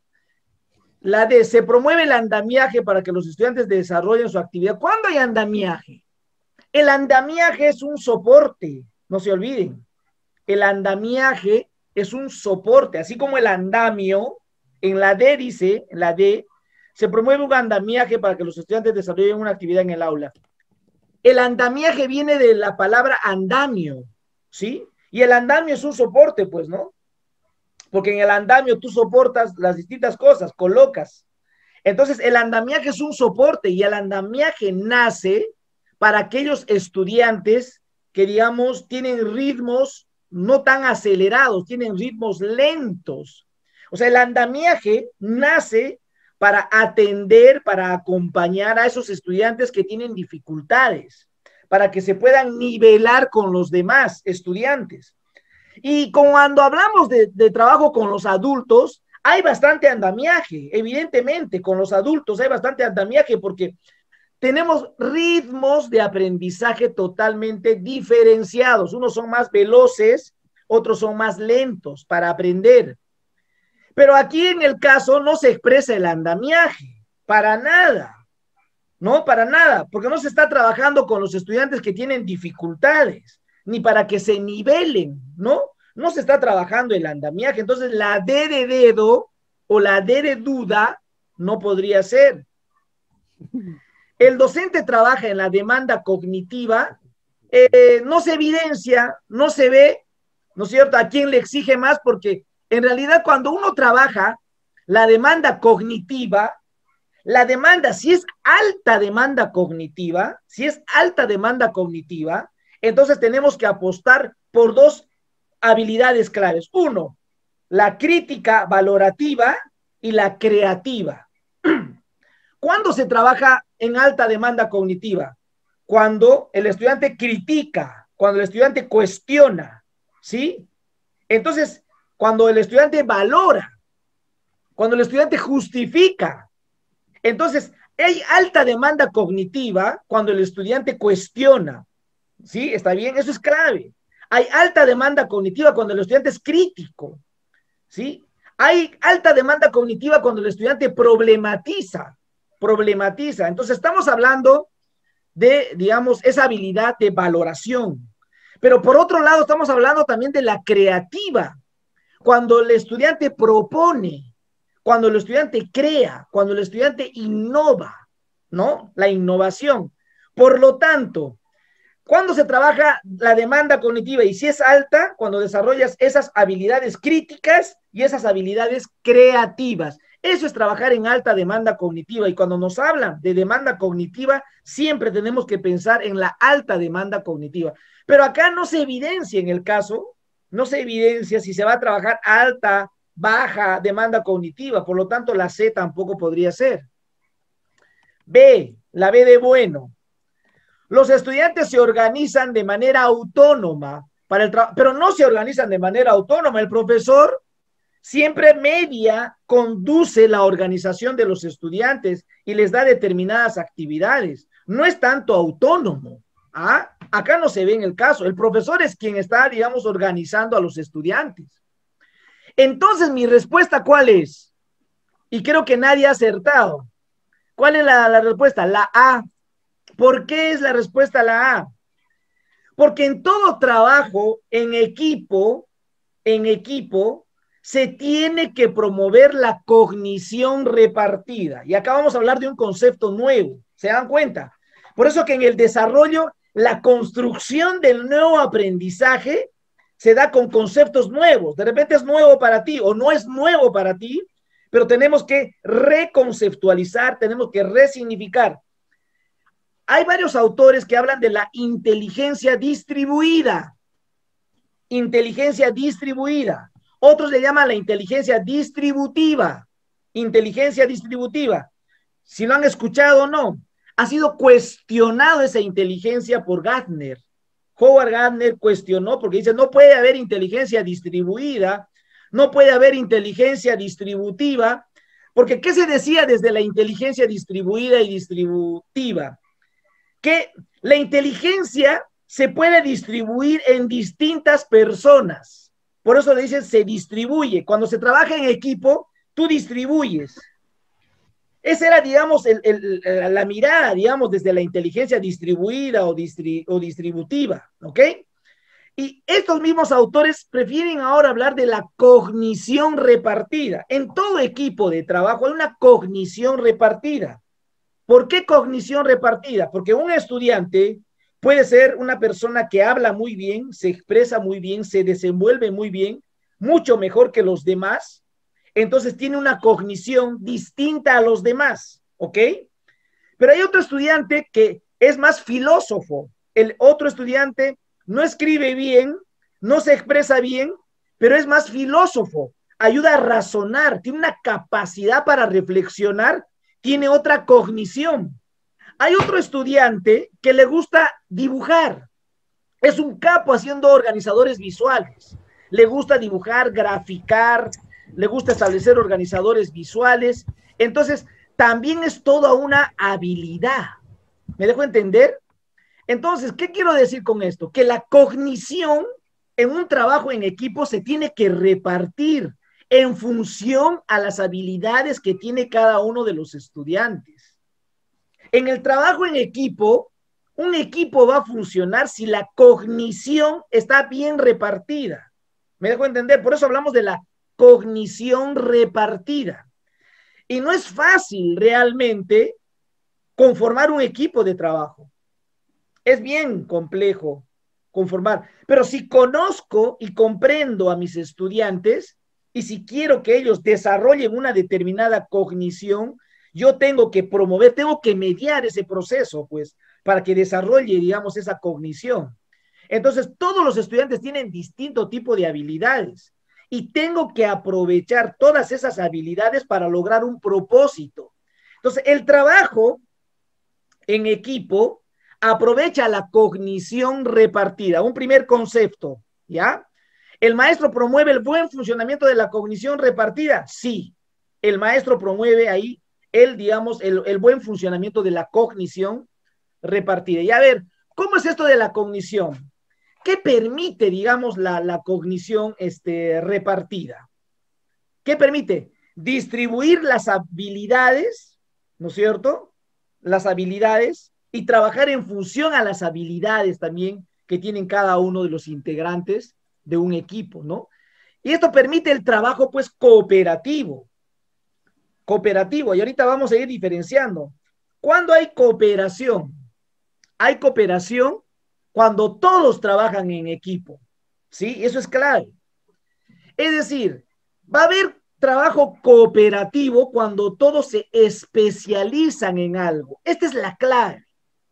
la D, se promueve el andamiaje para que los estudiantes desarrollen su actividad. ¿Cuándo hay andamiaje? El andamiaje es un soporte, no se olviden. El andamiaje es un soporte, así como el andamio, en la D dice, en la D, se promueve un andamiaje para que los estudiantes desarrollen una actividad en el aula. El andamiaje viene de la palabra andamio, ¿sí? Y el andamio es un soporte, pues, ¿no? Porque en el andamio tú soportas las distintas cosas, colocas. Entonces, el andamiaje es un soporte y el andamiaje nace para aquellos estudiantes que, digamos, tienen ritmos no tan acelerados, tienen ritmos lentos. O sea, el andamiaje nace para atender, para acompañar a esos estudiantes que tienen dificultades, para que se puedan nivelar con los demás estudiantes. Y cuando hablamos de trabajo con los adultos, hay bastante andamiaje, evidentemente, con los adultos hay bastante andamiaje porque tenemos ritmos de aprendizaje totalmente diferenciados. Unos son más veloces, otros son más lentos para aprender. Pero aquí en el caso no se expresa el andamiaje, para nada, no, para nada, porque no se está trabajando con los estudiantes que tienen dificultades, ni para que se nivelen, ¿no? No se está trabajando el andamiaje. Entonces la D de dedo o la D de duda no podría ser. El docente trabaja en la demanda cognitiva, no se evidencia, no se ve, ¿no es cierto?, a quién le exige más, porque en realidad cuando uno trabaja la demanda cognitiva, La demanda, si es alta demanda cognitiva, entonces tenemos que apostar por dos habilidades claves. Uno, la crítica valorativa y la creativa. ¿Cuándo se trabaja en alta demanda cognitiva? Cuando el estudiante critica, cuando el estudiante cuestiona, ¿sí? Entonces, cuando el estudiante valora, cuando el estudiante justifica. Entonces, hay alta demanda cognitiva cuando el estudiante cuestiona, ¿sí? ¿Está bien? Eso es clave. Hay alta demanda cognitiva cuando el estudiante es crítico, ¿sí? Hay alta demanda cognitiva cuando el estudiante problematiza. Entonces, estamos hablando de, digamos, esa habilidad de valoración. Pero por otro lado, estamos hablando también de la creativa. Cuando el estudiante propone, cuando el estudiante crea, cuando el estudiante innova, ¿no? La innovación. Por lo tanto, cuando se trabaja la demanda cognitiva y si es alta, cuando desarrollas esas habilidades críticas y esas habilidades creativas. Eso es trabajar en alta demanda cognitiva. Y cuando nos hablan de demanda cognitiva, siempre tenemos que pensar en la alta demanda cognitiva. Pero acá no se evidencia en el caso, no se evidencia si se va a trabajar alta, baja demanda cognitiva. Por lo tanto, la C tampoco podría ser. B, la B de bueno. Los estudiantes se organizan de manera autónoma para el trabajo, pero no se organizan de manera autónoma. El profesor siempre media, conduce la organización de los estudiantes y les da determinadas actividades. No es tanto autónomo. ¿Ah? Acá no se ve en el caso. El profesor es quien está, digamos, organizando a los estudiantes. Entonces, mi respuesta, ¿cuál es? Y creo que nadie ha acertado. ¿Cuál es la respuesta? La A. ¿Por qué es la respuesta la A? Porque en todo trabajo, en equipo, se tiene que promover la cognición repartida. Y acá vamos a hablar de un concepto nuevo. ¿Se dan cuenta? Por eso que en el desarrollo, la construcción del nuevo aprendizaje se da con conceptos nuevos. De repente es nuevo para ti o no es nuevo para ti, pero tenemos que reconceptualizar, tenemos que resignificar. Hay varios autores que hablan de la inteligencia distribuida. Inteligencia distribuida. Otros le llaman la inteligencia distributiva. Inteligencia distributiva. Si lo han escuchado o no. Ha sido cuestionado esa inteligencia por Gardner. Howard Gardner cuestionó porque dice, no puede haber inteligencia distribuida, no puede haber inteligencia distributiva, porque ¿qué se decía desde la inteligencia distribuida y distributiva? Que la inteligencia se puede distribuir en distintas personas. Por eso le dicen se distribuye. Cuando se trabaja en equipo, tú distribuyes. Esa era, digamos, la mirada, digamos, desde la inteligencia distribuida o distributiva, ¿ok? Y estos mismos autores prefieren ahora hablar de la cognición repartida. En todo equipo de trabajo hay una cognición repartida. ¿Por qué cognición repartida? Porque un estudiante puede ser una persona que habla muy bien, se expresa muy bien, se desenvuelve muy bien, mucho mejor que los demás. Entonces tiene una cognición distinta a los demás, ¿ok? Pero hay otro estudiante que es más filósofo. El otro estudiante no escribe bien, no se expresa bien, pero es más filósofo. Ayuda a razonar, tiene una capacidad para reflexionar, tiene otra cognición. Hay otro estudiante que le gusta dibujar. Es un capo haciendo organizadores visuales. Le gusta dibujar, graficar, le gusta establecer organizadores visuales. Entonces, también es toda una habilidad. ¿Me dejo entender? Entonces, ¿qué quiero decir con esto? Que la cognición en un trabajo en equipo se tiene que repartir en función a las habilidades que tiene cada uno de los estudiantes. En el trabajo en equipo, un equipo va a funcionar si la cognición está bien repartida. ¿Me dejo entender? Por eso hablamos de la cognición repartida. Y no es fácil realmente conformar un equipo de trabajo. Es bien complejo conformar. Pero si conozco y comprendo a mis estudiantes y si quiero que ellos desarrollen una determinada cognición, Yo tengo que promover, tengo que mediar ese proceso, pues, para que desarrolle, digamos, esa cognición. Entonces, todos los estudiantes tienen distinto tipo de habilidades y tengo que aprovechar todas esas habilidades para lograr un propósito. Entonces, el trabajo en equipo aprovecha la cognición repartida. Un primer concepto, ¿ya? ¿El maestro promueve el buen funcionamiento de la cognición repartida? Sí, el maestro promueve ahí digamos, el buen funcionamiento de la cognición repartida. Y a ver, ¿cómo es esto de la cognición? ¿Qué permite, digamos, la cognición repartida? ¿Qué permite? Distribuir las habilidades, ¿no es cierto? Las habilidades y trabajar en función a las habilidades también que tienen cada uno de los integrantes de un equipo, ¿no? Y esto permite el trabajo, pues, cooperativo. Cooperativo, y ahorita vamos a ir diferenciando. ¿Cuándo hay cooperación? Hay cooperación cuando todos trabajan en equipo, ¿sí? Eso es clave. Es decir, va a haber trabajo cooperativo cuando todos se especializan en algo. Esta es la clave.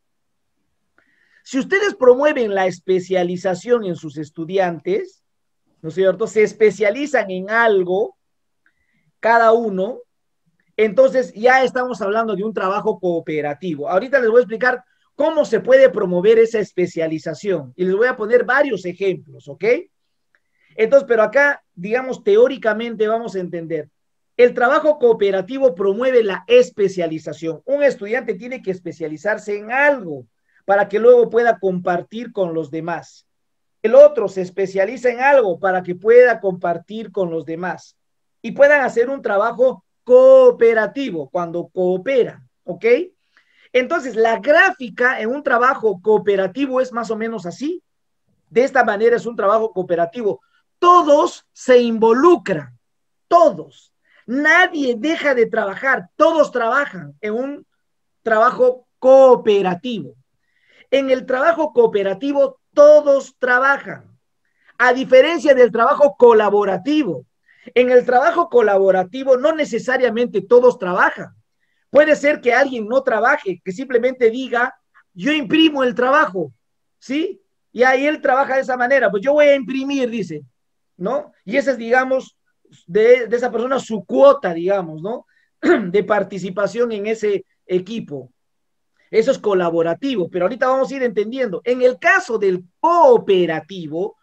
Si ustedes promueven la especialización en sus estudiantes, ¿no es cierto? Se especializan en algo, cada uno, entonces ya estamos hablando de un trabajo cooperativo. Ahorita les voy a explicar cómo se puede promover esa especialización y les voy a poner varios ejemplos, ¿ok? Entonces, pero acá, digamos, teóricamente vamos a entender. El trabajo cooperativo promueve la especialización. Un estudiante tiene que especializarse en algo para que luego pueda compartir con los demás. El otro se especializa en algo para que pueda compartir con los demás y puedan hacer un trabajo cooperativo cuando cooperan, ¿ok? Entonces, la gráfica en un trabajo cooperativo es más o menos así. De esta manera es un trabajo cooperativo. Todos se involucran, todos. Nadie deja de trabajar, todos trabajan en un trabajo cooperativo. En el trabajo cooperativo, todos trabajan, a diferencia del trabajo colaborativo. En el trabajo colaborativo no necesariamente todos trabajan. Puede ser que alguien no trabaje, que simplemente diga, yo imprimo el trabajo, ¿sí? Y ahí él trabaja de esa manera, pues yo voy a imprimir, dice, ¿no? Y esa es, digamos, de esa persona su cuota, digamos, ¿no? De participación en ese equipo. Eso es colaborativo, pero ahorita vamos a ir entendiendo. En el caso del cooperativo,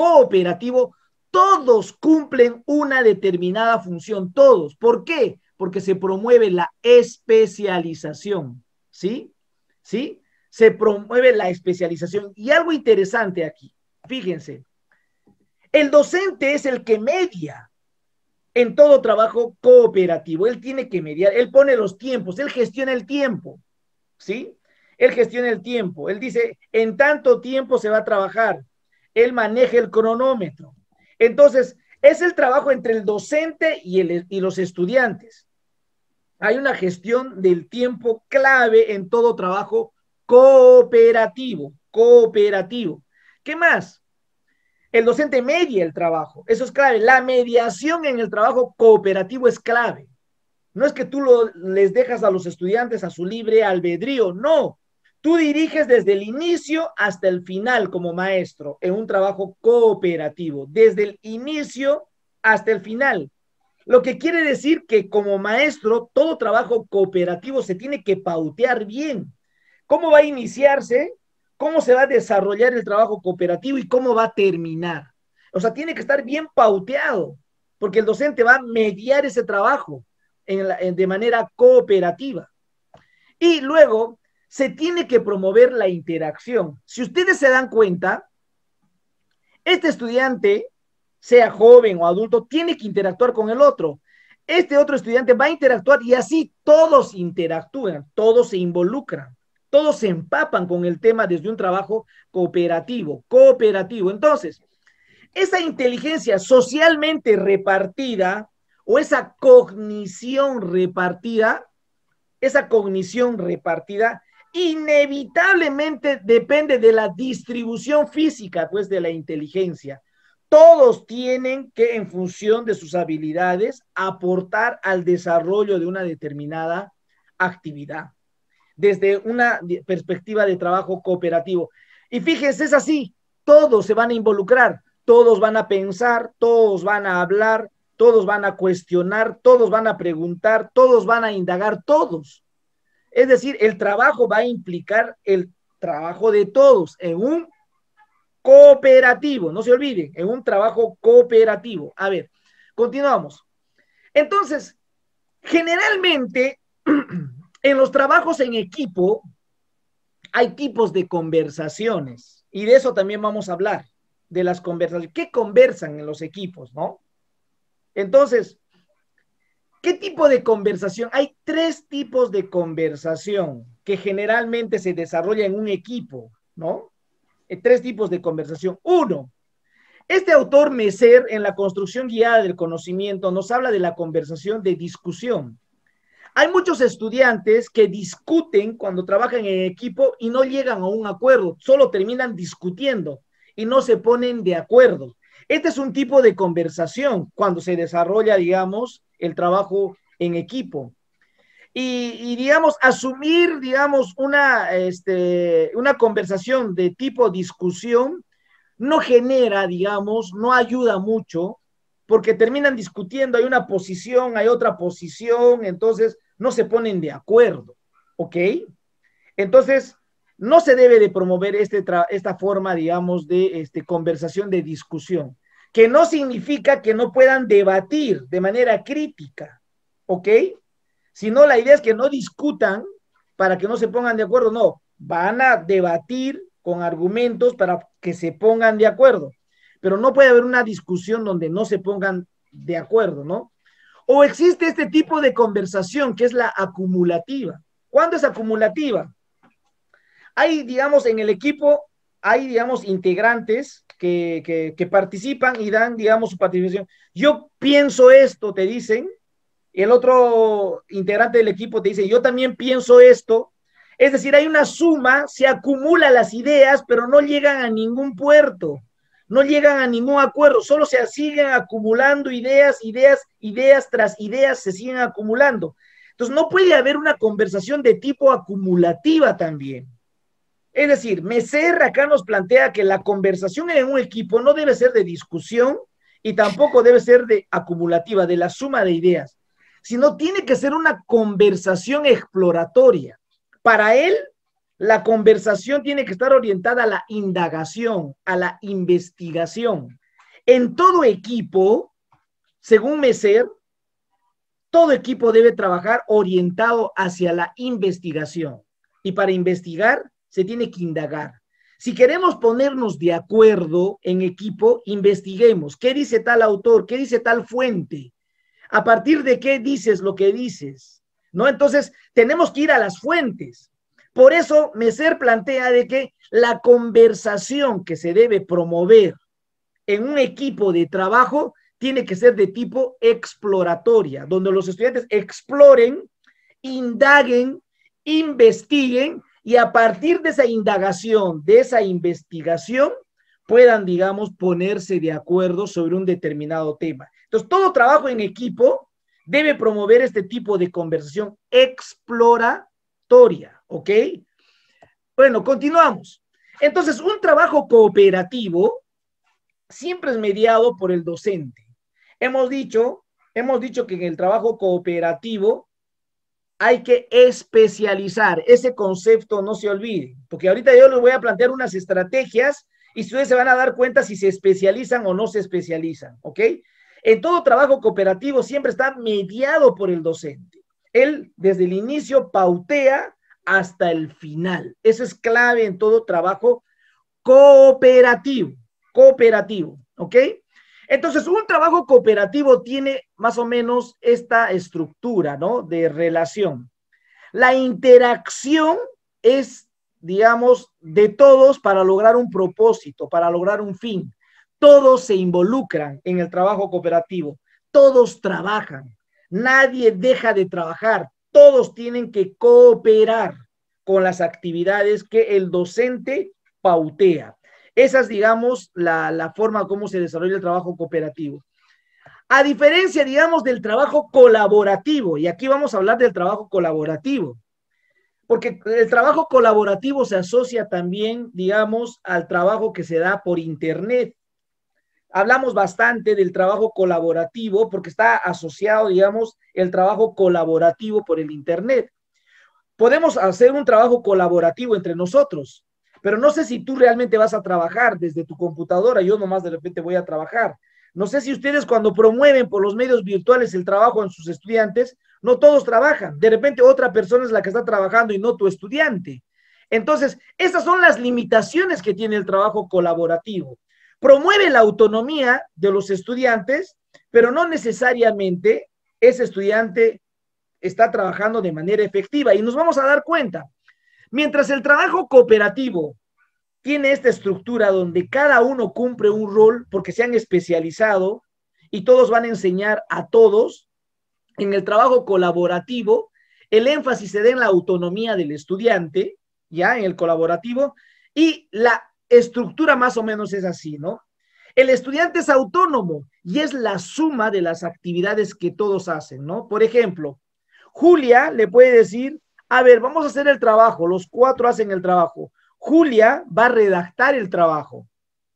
todos cumplen una determinada función, todos. ¿Por qué? Porque se promueve la especialización, ¿sí? ¿Sí? Se promueve la especialización. Y algo interesante aquí, fíjense, el docente es el que media en todo trabajo cooperativo. Él tiene que mediar, él pone los tiempos, él gestiona el tiempo, ¿sí? Él gestiona el tiempo, él dice, en tanto tiempo se va a trabajar, él maneja el cronómetro. Entonces, es el trabajo entre el docente y los estudiantes. Hay una gestión del tiempo clave en todo trabajo cooperativo. ¿Qué más? El docente media el trabajo, eso es clave. La mediación en el trabajo cooperativo es clave. No es que tú les dejas a los estudiantes a su libre albedrío, no. Tú diriges desde el inicio hasta el final como maestro en un trabajo cooperativo, desde el inicio hasta el final. Lo que quiere decir que como maestro, todo trabajo cooperativo se tiene que pautear bien. ¿Cómo va a iniciarse? ¿Cómo se va a desarrollar el trabajo cooperativo y cómo va a terminar? O sea, tiene que estar bien pauteado, porque el docente va a mediar ese trabajo de manera cooperativa. Y luego se tiene que promover la interacción. Si ustedes se dan cuenta, este estudiante, sea joven o adulto, tiene que interactuar con el otro. Este otro estudiante va a interactuar y así todos interactúan, todos se involucran, todos se empapan con el tema desde un trabajo cooperativo. Entonces, esa inteligencia socialmente repartida o esa cognición repartida inevitablemente depende de la distribución física, pues, de la inteligencia. Todos tienen que, en función de sus habilidades, aportar al desarrollo de una determinada actividad, desde una perspectiva de trabajo cooperativo. Y fíjense, es así, todos se van a involucrar, todos van a pensar, todos van a hablar, todos van a cuestionar, todos van a preguntar, todos van a indagar, todos. Es decir, el trabajo va a implicar el trabajo de todos en un cooperativo, no se olviden, en un trabajo cooperativo. A ver, continuamos. Entonces, generalmente, en los trabajos en equipo, hay tipos de conversaciones, y de eso también vamos a hablar, de las conversaciones. ¿Qué conversan en los equipos, no? Entonces, ¿qué tipo de conversación? Hay 3 tipos de conversación que generalmente se desarrolla en un equipo, ¿no? 3 tipos de conversación. 1, este autor Messer, en la construcción guiada del conocimiento, nos habla de la conversación de discusión. Hay muchos estudiantes que discuten cuando trabajan en equipo y no llegan a un acuerdo, solo terminan discutiendo y no se ponen de acuerdo. Este es un tipo de conversación cuando se desarrolla, digamos, el trabajo en equipo. Y digamos, asumir, digamos, una conversación de tipo discusión no genera, digamos, no ayuda mucho, porque terminan discutiendo, hay una posición, hay otra posición, entonces no se ponen de acuerdo, ¿ok? Entonces, no se debe de promover esta forma, digamos, de conversación de discusión, que no significa que no puedan debatir de manera crítica, ¿ok? Sino la idea es que no discutan para que no se pongan de acuerdo, no, van a debatir con argumentos para que se pongan de acuerdo, pero no puede haber una discusión donde no se pongan de acuerdo, ¿no? O existe este tipo de conversación que es la acumulativa. ¿Cuándo es acumulativa? Hay, digamos, en el equipo, hay, digamos, integrantes que participan y dan, digamos, su participación. Yo pienso esto, te dicen, y el otro integrante del equipo te dice, yo también pienso esto. Es decir, hay una suma, se acumulan las ideas, pero no llegan a ningún puerto, no llegan a ningún acuerdo, solo se siguen acumulando ideas tras ideas se siguen acumulando. Entonces, no puede haber una conversación de tipo acumulativa también. Es decir, Messer acá nos plantea que la conversación en un equipo no debe ser de discusión y tampoco debe ser de acumulativa, de la suma de ideas, sino tiene que ser una conversación exploratoria. Para él, la conversación tiene que estar orientada a la indagación, a la investigación. En todo equipo, según Messer, todo equipo debe trabajar orientado hacia la investigación. Y para investigar, se tiene que indagar. Si queremos ponernos de acuerdo en equipo, investiguemos. ¿Qué dice tal autor? ¿Qué dice tal fuente? ¿A partir de qué dices lo que dices? ¿No? Entonces, tenemos que ir a las fuentes. Por eso, Messer plantea de que la conversación que se debe promover en un equipo de trabajo tiene que ser de tipo exploratoria, donde los estudiantes exploren, indaguen, investiguen, y a partir de esa indagación, de esa investigación, puedan, digamos, ponerse de acuerdo sobre un determinado tema. Entonces, todo trabajo en equipo debe promover este tipo de conversación exploratoria, ¿ok? Bueno, continuamos. Entonces, un trabajo cooperativo siempre es mediado por el docente. Hemos dicho que en el trabajo cooperativo hay que especializar. Ese concepto no se olvide, porque ahorita yo les voy a plantear unas estrategias y ustedes se van a dar cuenta si se especializan o no se especializan, ¿ok? En todo trabajo cooperativo siempre está mediado por el docente. Él desde el inicio pautea hasta el final. Eso es clave en todo trabajo cooperativo, ¿ok? Entonces, un trabajo cooperativo tiene más o menos esta estructura, ¿no? De relación. La interacción es, digamos, de todos para lograr un propósito, para lograr un fin. Todos se involucran en el trabajo cooperativo. Todos trabajan. Nadie deja de trabajar. Todos tienen que cooperar con las actividades que el docente pautea. Esa es, digamos, la forma como se desarrolla el trabajo cooperativo. A diferencia, digamos, del trabajo colaborativo, y aquí vamos a hablar del trabajo colaborativo, porque el trabajo colaborativo se asocia también, digamos, al trabajo que se da por Internet. Hablamos bastante del trabajo colaborativo porque está asociado, digamos, el trabajo colaborativo por el Internet. Podemos hacer un trabajo colaborativo entre nosotros, pero no sé si tú realmente vas a trabajar desde tu computadora, yo nomás de repente voy a trabajar. No sé si ustedes cuando promueven por los medios virtuales el trabajo en sus estudiantes, no todos trabajan. De repente otra persona es la que está trabajando y no tu estudiante. Entonces, esas son las limitaciones que tiene el trabajo colaborativo. Promueve la autonomía de los estudiantes, pero no necesariamente ese estudiante está trabajando de manera efectiva. Y nos vamos a dar cuenta, mientras el trabajo cooperativo tiene esta estructura donde cada uno cumple un rol porque se han especializado y todos van a enseñar a todos, en el trabajo colaborativo, el énfasis se da en la autonomía del estudiante, ya en el colaborativo, y la estructura más o menos es así, ¿no? El estudiante es autónomo y es la suma de las actividades que todos hacen, ¿no? Por ejemplo, Julia le puede decir, a ver, vamos a hacer el trabajo, los 4 hacen el trabajo. Julia va a redactar el trabajo.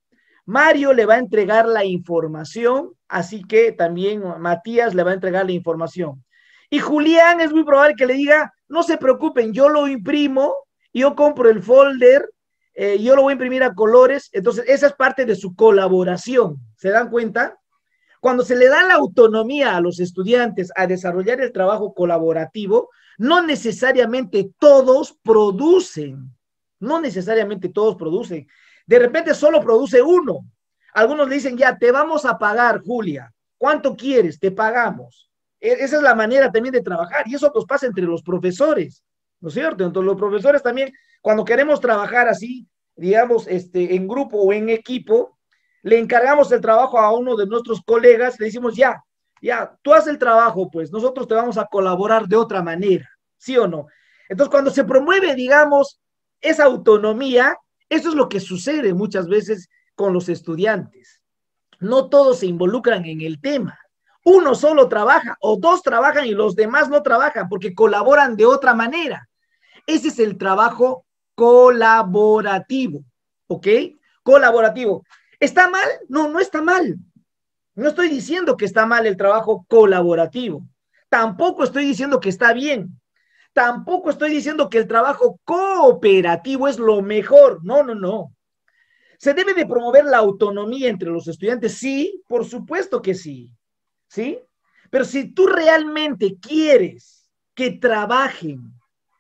Mario le va a entregar la información, así que también Matías le va a entregar la información. Y Julián es muy probable que le diga, no se preocupen, yo lo imprimo, yo compro el folder, yo lo voy a imprimir a colores. Entonces, esa es parte de su colaboración. ¿Se dan cuenta? Cuando se le da la autonomía a los estudiantes a desarrollar el trabajo colaborativo, no necesariamente todos producen. No necesariamente todos producen. De repente solo produce uno. Algunos le dicen, ya, te vamos a pagar, Julia. ¿Cuánto quieres? Te pagamos. Esa es la manera también de trabajar. Y eso nos pasa entre los profesores, ¿no es cierto? Entonces los profesores también, cuando queremos trabajar así, digamos, en grupo o en equipo, le encargamos el trabajo a uno de nuestros colegas, le decimos, ya, tú haz el trabajo, pues nosotros te vamos a colaborar de otra manera, ¿sí o no? Entonces, cuando se promueve, digamos, esa autonomía, eso es lo que sucede muchas veces con los estudiantes. No todos se involucran en el tema. Uno solo trabaja o 2 trabajan y los demás no trabajan porque colaboran de otra manera. Ese es el trabajo colaborativo, ¿ok? Colaborativo. ¿Está mal? No, no está mal. No estoy diciendo que está mal el trabajo colaborativo. Tampoco estoy diciendo que está bien. Tampoco estoy diciendo que el trabajo cooperativo es lo mejor. No, no, no. ¿Se debe de promover la autonomía entre los estudiantes? Sí, por supuesto que sí. ¿Sí? Pero si tú realmente quieres que trabajen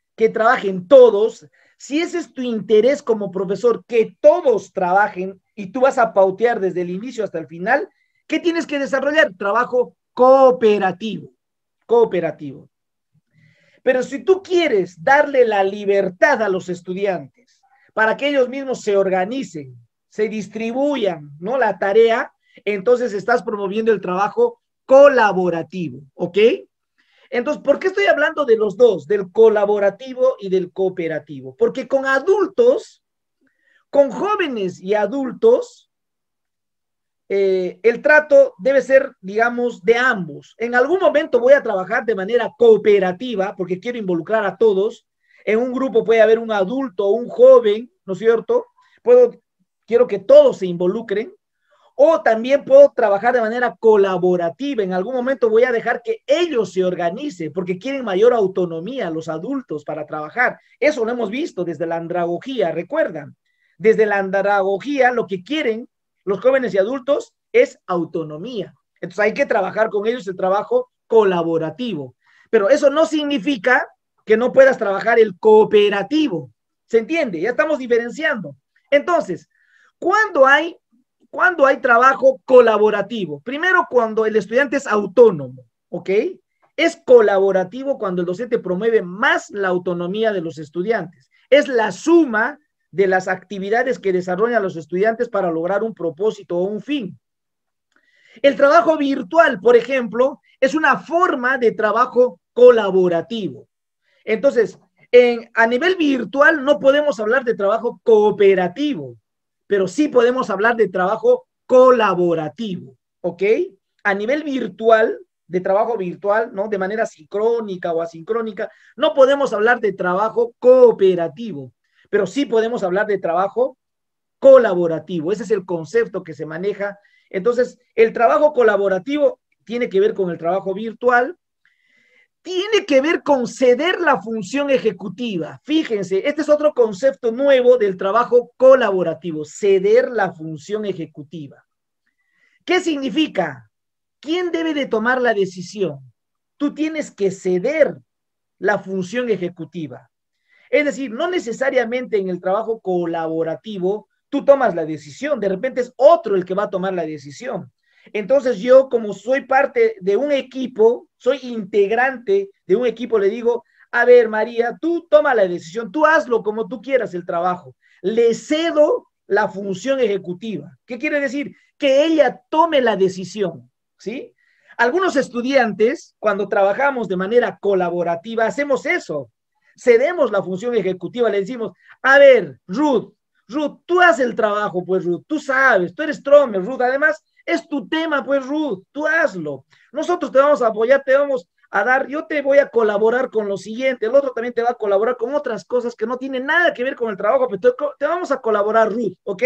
todos, si ese es tu interés como profesor, que todos trabajen y tú vas a pautear desde el inicio hasta el final, ¿qué tienes que desarrollar? Trabajo cooperativo. Cooperativo. Pero si tú quieres darle la libertad a los estudiantes para que ellos mismos se organicen, se distribuyan, ¿no?, la tarea, entonces estás promoviendo el trabajo colaborativo, ¿ok? Entonces, ¿por qué estoy hablando de los dos, del colaborativo y del cooperativo? Porque con adultos, con jóvenes y adultos, el trato debe ser, digamos, de ambos. En algún momento voy a trabajar de manera cooperativa porque quiero involucrar a todos. En un grupo puede haber un adulto o un joven, ¿no es cierto? Quiero que todos se involucren. O también puedo trabajar de manera colaborativa. En algún momento voy a dejar que ellos se organicen porque quieren mayor autonomía los adultos para trabajar. Eso lo hemos visto desde la andragogía, ¿recuerdan? Desde la andragogía lo que quieren los jóvenes y adultos es autonomía. Entonces hay que trabajar con ellos el trabajo colaborativo. Pero eso no significa que no puedas trabajar el cooperativo. ¿Se entiende? Ya estamos diferenciando. Entonces, ¿cuándo hay trabajo colaborativo? Primero, cuando el estudiante es autónomo, ¿ok? Es colaborativo cuando el docente promueve más la autonomía de los estudiantes. Es la suma de las actividades que desarrollan los estudiantes para lograr un propósito o un fin. El trabajo virtual, por ejemplo, es una forma de trabajo colaborativo. Entonces, a nivel virtual no podemos hablar de trabajo cooperativo, pero sí podemos hablar de trabajo colaborativo, ¿ok? a nivel virtual, de trabajo virtual, ¿no? De manera sincrónica o asincrónica, no podemos hablar de trabajo cooperativo, pero sí podemos hablar de trabajo colaborativo. Ese es el concepto que se maneja. Entonces, el trabajo colaborativo tiene que ver con el trabajo virtual, tiene que ver con ceder la función ejecutiva. Fíjense, este es otro concepto nuevo del trabajo colaborativo, ceder la función ejecutiva. ¿Qué significa? ¿Quién debe de tomar la decisión? Tú tienes que ceder la función ejecutiva. Es decir, no necesariamente en el trabajo colaborativo tú tomas la decisión, de repente es otro el que va a tomar la decisión. Entonces yo, como soy parte de un equipo, soy integrante de un equipo, le digo, a ver, María, tú toma la decisión, tú hazlo como tú quieras el trabajo. Le cedo la función ejecutiva. ¿Qué quiere decir? Que ella tome la decisión, ¿sí? Algunos estudiantes, cuando trabajamos de manera colaborativa, hacemos eso. Cedemos la función ejecutiva, le decimos, a ver, Ruth, tú haces el trabajo, pues, Ruth, tú sabes, tú eres Tromer, Ruth, además, es tu tema, pues, Ruth, tú hazlo. Nosotros te vamos a apoyar, te vamos a dar, yo te voy a colaborar con lo siguiente, el otro también te va a colaborar con otras cosas que no tienen nada que ver con el trabajo, pero te vamos a colaborar, Ruth, ¿ok?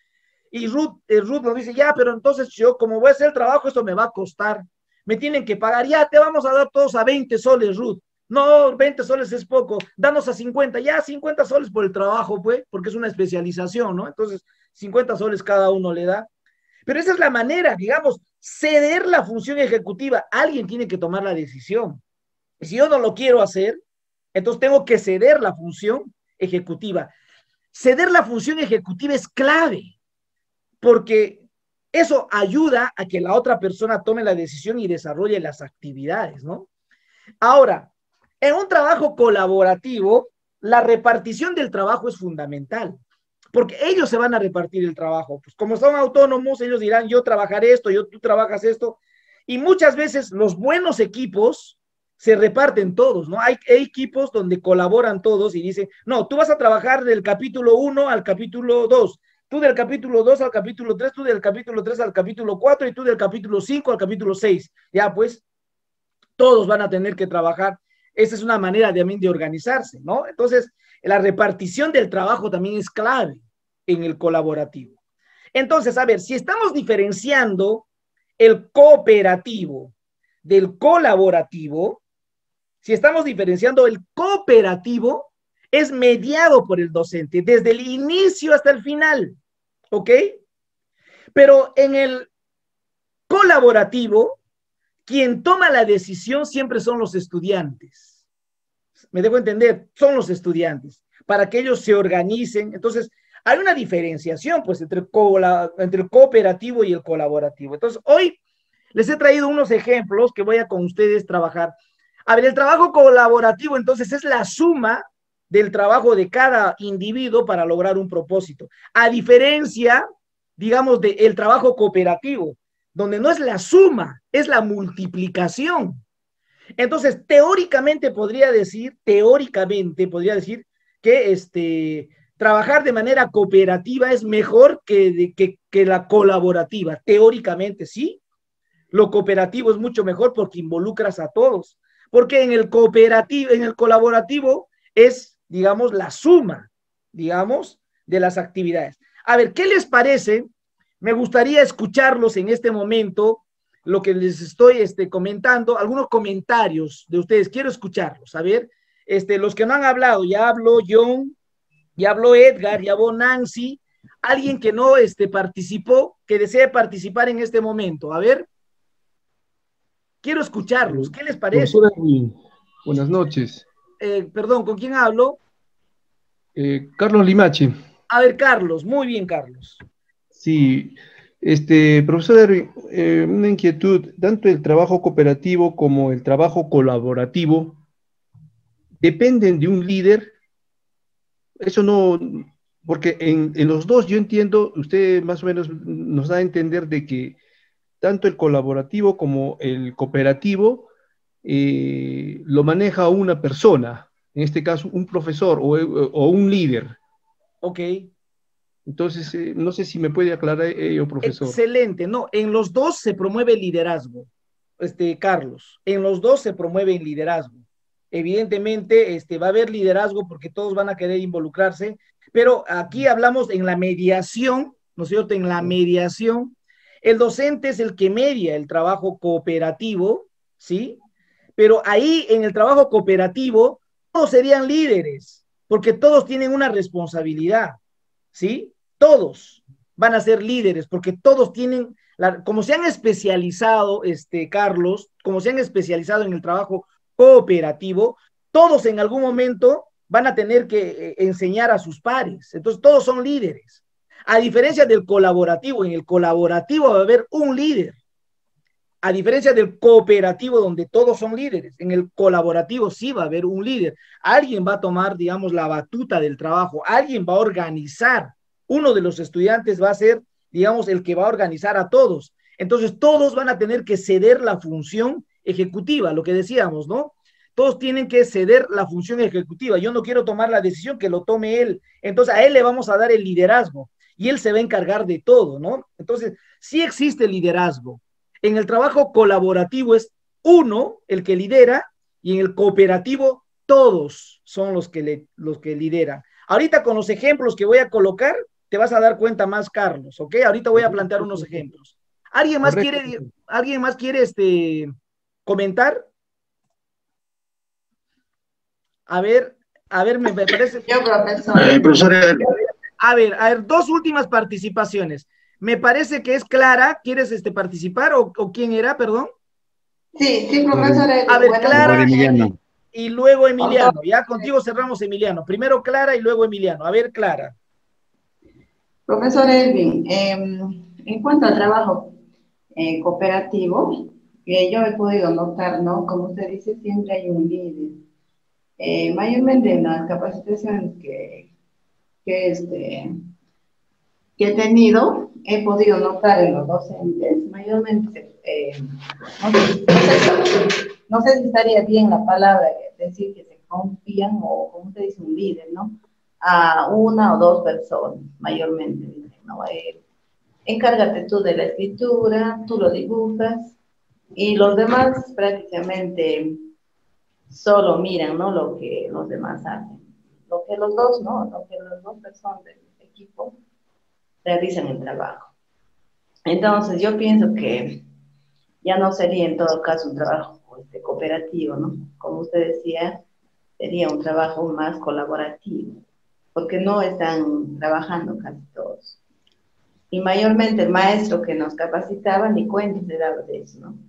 Y Ruth nos dice, ya, pero entonces yo, como voy a hacer el trabajo, esto me va a costar, me tienen que pagar, ya, te vamos a dar todos a 20 soles, Ruth. No, 20 soles es poco, danos a 50, ya 50 soles por el trabajo, pues, porque es una especialización, ¿no? Entonces, 50 soles cada uno le da. Pero esa es la manera, digamos, ceder la función ejecutiva. Alguien tiene que tomar la decisión. Y si yo no lo quiero hacer, entonces tengo que ceder la función ejecutiva. Ceder la función ejecutiva es clave, porque eso ayuda a que la otra persona tome la decisión y desarrolle las actividades, ¿no? Ahora, en un trabajo colaborativo, la repartición del trabajo es fundamental, porque ellos se van a repartir el trabajo. Pues como son autónomos, ellos dirán, yo trabajaré esto, tú trabajas esto, y muchas veces los buenos equipos se reparten todos, ¿no? Hay equipos donde colaboran todos y dicen, no, tú vas a trabajar del capítulo 1 al capítulo 2, tú del capítulo 2 al capítulo 3, tú del capítulo 3 al capítulo 4 y tú del capítulo 5 al capítulo 6. Ya, pues, todos van a tener que trabajar. Esa es una manera de organizarse, ¿no? Entonces, la repartición del trabajo también es clave en el colaborativo. Entonces, a ver, si estamos diferenciando el cooperativo del colaborativo, si estamos diferenciando el cooperativo, es mediado por el docente desde el inicio hasta el final, ¿ok? Pero en el colaborativo, quien toma la decisión siempre son los estudiantes. Me dejo entender, son los estudiantes, para que ellos se organicen. Entonces, hay una diferenciación, pues, entre el cooperativo y el colaborativo. Entonces, hoy les he traído unos ejemplos que voy a con ustedes trabajar. A ver, el trabajo colaborativo, entonces, es la suma del trabajo de cada individuo para lograr un propósito. A diferencia, digamos, del trabajo cooperativo, donde no es la suma, es la multiplicación. Entonces, teóricamente podría decir que trabajar de manera cooperativa es mejor que la colaborativa. Teóricamente, sí. Lo cooperativo es mucho mejor porque involucras a todos. Porque en el colaborativo es, digamos, la suma, digamos, de las actividades. A ver, ¿qué les parece? Me gustaría escucharlos en este momento, lo que les estoy comentando, algunos comentarios de ustedes, quiero escucharlos, a ver, los que no han hablado, ya habló John, ya habló Edgar, ya habló Nancy, alguien que no participó, que desee participar en este momento, a ver, quiero escucharlos, ¿qué les parece? Buenas noches. Perdón, ¿con quién hablo? Carlos Limache. A ver, Carlos, muy bien, Carlos. Sí, profesor, una inquietud, tanto el trabajo cooperativo como el trabajo colaborativo dependen de un líder. Eso no, porque en los dos yo entiendo, usted más o menos nos da a entender de que tanto el colaborativo como el cooperativo lo maneja una persona, en este caso un profesor o un líder. Ok. Entonces, no sé si me puede aclarar ello, profesor. Excelente, no, en los dos se promueve el liderazgo, Carlos, en los dos se promueve el liderazgo. Evidentemente, va a haber liderazgo porque todos van a querer involucrarse, pero aquí hablamos en la mediación, ¿no es cierto? En la mediación, el docente es el que media el trabajo cooperativo, ¿sí? Pero ahí en el trabajo cooperativo, todos serían líderes, porque todos tienen una responsabilidad, ¿sí? Todos van a ser líderes, porque todos tienen, como se han especializado, Carlos, como se han especializado en el trabajo cooperativo, todos en algún momento van a tener que enseñar a sus pares. Entonces, todos son líderes. A diferencia del colaborativo, en el colaborativo va a haber un líder. A diferencia del cooperativo, donde todos son líderes, en el colaborativo sí va a haber un líder. Alguien va a tomar, digamos, la batuta del trabajo, alguien va a organizar. Uno de los estudiantes va a ser, digamos, el que va a organizar a todos. Entonces, todos van a tener que ceder la función ejecutiva, lo que decíamos, ¿no? Todos tienen que ceder la función ejecutiva. Yo no quiero tomar la decisión, que lo tome él. Entonces, a él le vamos a dar el liderazgo y él se va a encargar de todo, ¿no? Entonces, sí existe liderazgo. En el trabajo colaborativo es uno el que lidera y en el cooperativo todos son los que lideran. Ahorita con los ejemplos que voy a colocar, te vas a dar cuenta más, Carlos, ¿ok? Ahorita voy a plantear unos ejemplos. ¿Alguien más quiere comentar? A ver, me parece. Yo, profesor. Profesor. A ver, dos últimas participaciones. Me parece que es Clara. ¿Quieres participar o quién era, perdón? Sí, profesor. A ver, Clara Emiliano. y luego Emiliano. Ya contigo cerramos, Emiliano. Primero Clara y luego Emiliano. A ver, Clara. Profesor Elvin, en cuanto al trabajo cooperativo, yo he podido notar, ¿no? Como usted dice, siempre hay un líder. Mayormente en las capacitaciones que he tenido, he podido notar en los docentes, mayormente, no sé si estaría bien la palabra decir que se confían o, como usted dice, un líder, ¿no? A una o dos personas, mayormente, dicen, ¿no? Encárgate tú de la escritura, tú lo dibujas, y los demás prácticamente solo miran, ¿no? Lo que los demás hacen. Lo que los dos, ¿no? Lo que las dos personas del equipo realizan el trabajo. Entonces, yo pienso que ya no sería en todo caso un trabajo cooperativo, ¿no? Como usted decía, sería un trabajo más colaborativo, porque no están trabajando casi todos. Y mayormente el maestro que nos capacitaba, ni cuenta se daba de eso, ¿no?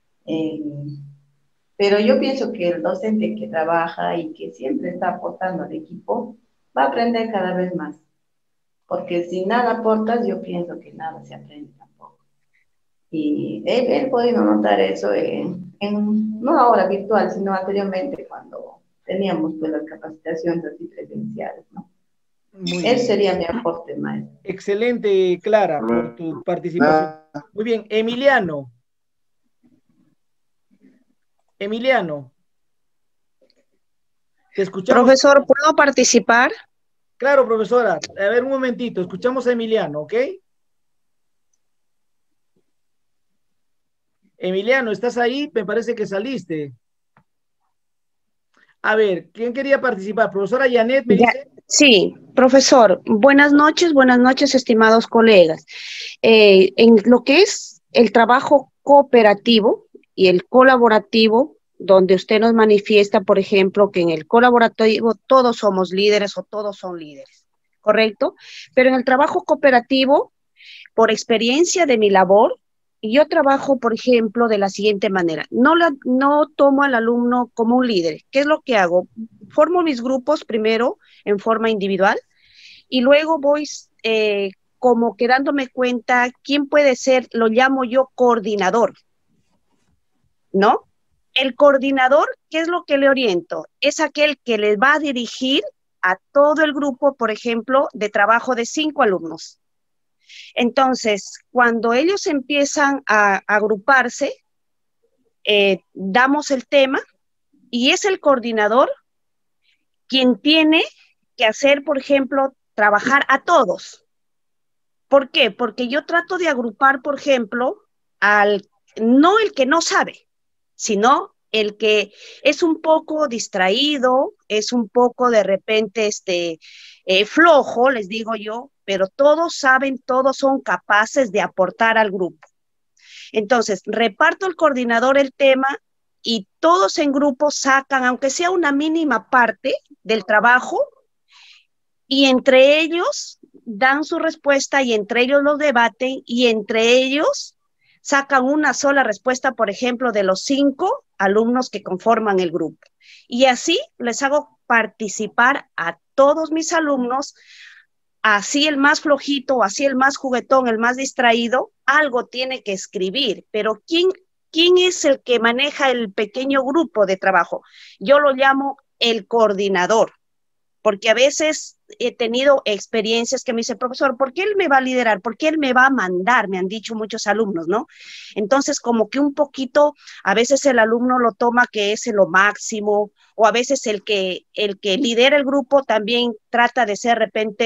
Pero yo pienso que el docente que trabaja y que siempre está aportando al equipo, va a aprender cada vez más. Porque si nada aportas, yo pienso que nada se aprende tampoco. Y he podido notar eso no ahora virtual, sino anteriormente cuando teníamos pues las capacitaciones así presenciales, ¿no? Ese sería mi aporte, maestro. Excelente, Clara, por tu participación. Muy bien, Emiliano. Te escuchamos. Profesor, ¿puedo participar? Claro, profesora. A ver, un momentito. Escuchamos a Emiliano, ¿ok? Emiliano, ¿estás ahí? Me parece que saliste. A ver, ¿quién quería participar? Profesora Janet, ¿me dice? Sí, profesor. Buenas noches, estimados colegas. En lo que es el trabajo cooperativo y el colaborativo, donde usted nos manifiesta, por ejemplo, que en el colaborativo todos somos líderes o todos son líderes, ¿correcto? Pero en el trabajo cooperativo, por experiencia de mi labor, yo trabajo, por ejemplo, de la siguiente manera. No tomo al alumno como un líder. ¿Qué es lo que hago? Formo mis grupos primero en forma individual y luego voy como que dándome cuenta quién puede ser, lo llamo yo coordinador, ¿no? El coordinador, ¿qué es lo que le oriento? Es aquel que les va a dirigir a todo el grupo, por ejemplo, de trabajo de 5 alumnos. Entonces, cuando ellos empiezan a agruparse, damos el tema y es el coordinador quien tiene que hacer, por ejemplo, trabajar a todos. ¿Por qué? Porque yo trato de agrupar, por ejemplo, no el que no sabe, sino el que es un poco distraído, es un poco de repente flojo, les digo yo, pero todos saben, todos son capaces de aportar al grupo. Entonces, reparto al coordinador el tema y todos en grupo sacan, aunque sea una mínima parte del trabajo, y entre ellos dan su respuesta y entre ellos los debaten y entre ellos sacan una sola respuesta, por ejemplo, de los 5 alumnos que conforman el grupo. Y así les hago participar a todos mis alumnos, así el más flojito, así el más juguetón, el más distraído, algo tiene que escribir, pero ¿quién es el que maneja el pequeño grupo de trabajo? Yo lo llamo el coordinador, porque a veces he tenido experiencias que me dice, profesor, ¿por qué él me va a liderar? ¿Por qué él me va a mandar? Me han dicho muchos alumnos, ¿no? Entonces, como que un poquito, a veces el alumno lo toma que es lo máximo, o a veces el que lidera el grupo también trata de ser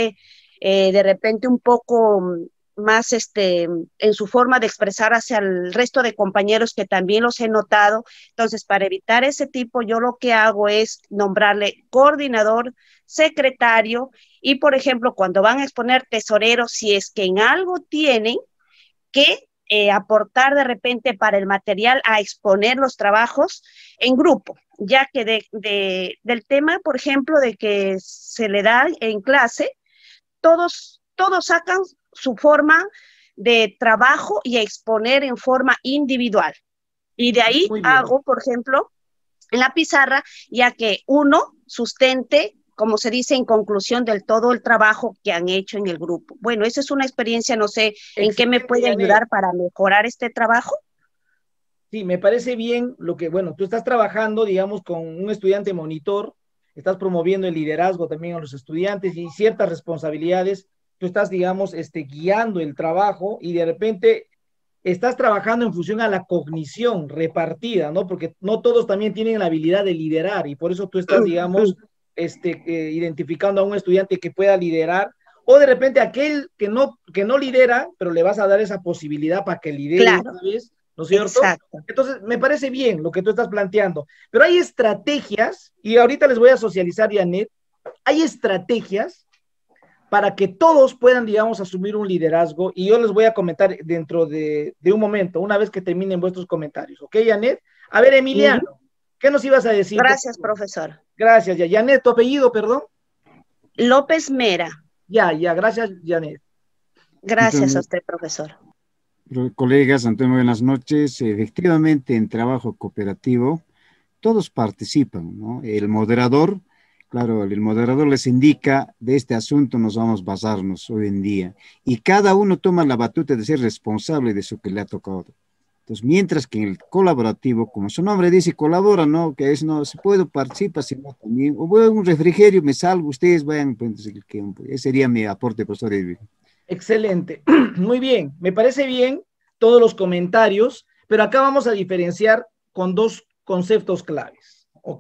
de repente un poco más en su forma de expresar hacia el resto de compañeros que también los he notado. Entonces, para evitar ese tipo, yo lo que hago es nombrarle coordinador, secretario, y por ejemplo, cuando van a exponer tesorero, si es que en algo tienen que aportar de repente para el material a exponer los trabajos en grupo, ya que del tema, por ejemplo, de que se le da en clase, todos sacan su forma de trabajo y a exponer en forma individual. Y de ahí hago, por ejemplo, en la pizarra, ya que uno sustente, como se dice, en conclusión del todo el trabajo que han hecho en el grupo. Bueno, esa es una experiencia, no sé, ¿en qué me puede ayudar para mejorar este trabajo? Sí, me parece bien lo que, bueno, tú estás trabajando, digamos, con un estudiante monitor, estás promoviendo el liderazgo también a los estudiantes y ciertas responsabilidades, tú estás, digamos, guiando el trabajo y de repente estás trabajando en función a la cognición repartida, ¿no? Porque no todos también tienen la habilidad de liderar y por eso tú estás, digamos, identificando a un estudiante que pueda liderar o de repente aquel que no lidera, pero le vas a dar esa posibilidad para que lidere, claro, una vez, ¿no es cierto? Exacto. Entonces, me parece bien lo que tú estás planteando, pero hay estrategias, y ahorita les voy a socializar, Janet, hay estrategias para que todos puedan, digamos, asumir un liderazgo, y yo les voy a comentar dentro de un momento, una vez que terminen vuestros comentarios, ¿ok, Janet? A ver, Emiliano, ¿qué nos ibas a decir? Gracias, profesor. Gracias, ya. Janet, ¿tu apellido, perdón? López Mera. Ya, gracias, Janet. Gracias a usted, profesor. Colegas, ante buenas noches. Efectivamente, en trabajo cooperativo, todos participan, ¿no? El moderador, claro, el moderador les indica, de este asunto nos vamos a basarnos hoy en día, y cada uno toma la batuta de ser responsable de eso que le ha tocado. Entonces, mientras que en el colaborativo, como su nombre dice, colabora, ¿no? Que es, no, si puedo, participa, si no, también, o voy a un refrigerio, me salgo, ustedes vayan, pues, ese sería mi aporte, profesor Edwin. Excelente, muy bien, me parece bien todos los comentarios, pero acá vamos a diferenciar con dos conceptos claves, ¿ok?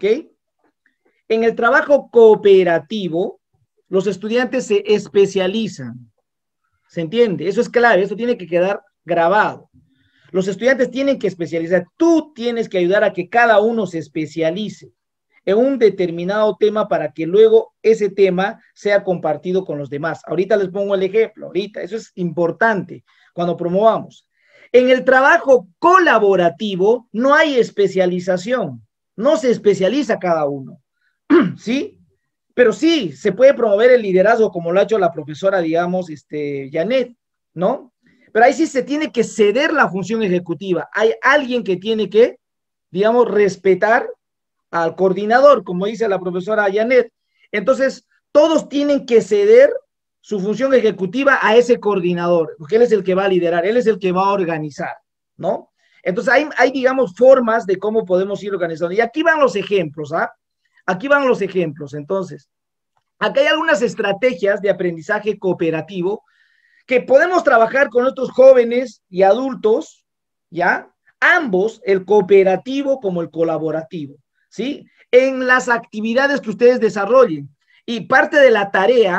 En el trabajo cooperativo, los estudiantes se especializan, ¿se entiende? Eso es clave, eso tiene que quedar grabado. Los estudiantes tienen que especializar, tú tienes que ayudar a que cada uno se especialice en un determinado tema para que luego ese tema sea compartido con los demás. Ahorita les pongo el ejemplo, eso es importante cuando promovamos. En el trabajo colaborativo no hay especialización, no se especializa cada uno, ¿sí? Pero sí, se puede promover el liderazgo como lo ha hecho la profesora, digamos, Janet, ¿no? Pero ahí sí se tiene que ceder la función ejecutiva. Hay alguien que tiene que, digamos, respetar al coordinador, como dice la profesora Janet. Entonces, todos tienen que ceder su función ejecutiva a ese coordinador, porque él es el que va a liderar, él es el que va a organizar, ¿no? Entonces, hay digamos, formas de cómo podemos ir organizando. Y aquí van los ejemplos, ¿ah? Aquí van los ejemplos. Entonces, acá hay algunas estrategias de aprendizaje cooperativo que podemos trabajar con nuestros jóvenes y adultos, ¿ya? Ambos, el cooperativo como el colaborativo, ¿sí? En las actividades que ustedes desarrollen. Y parte de la tarea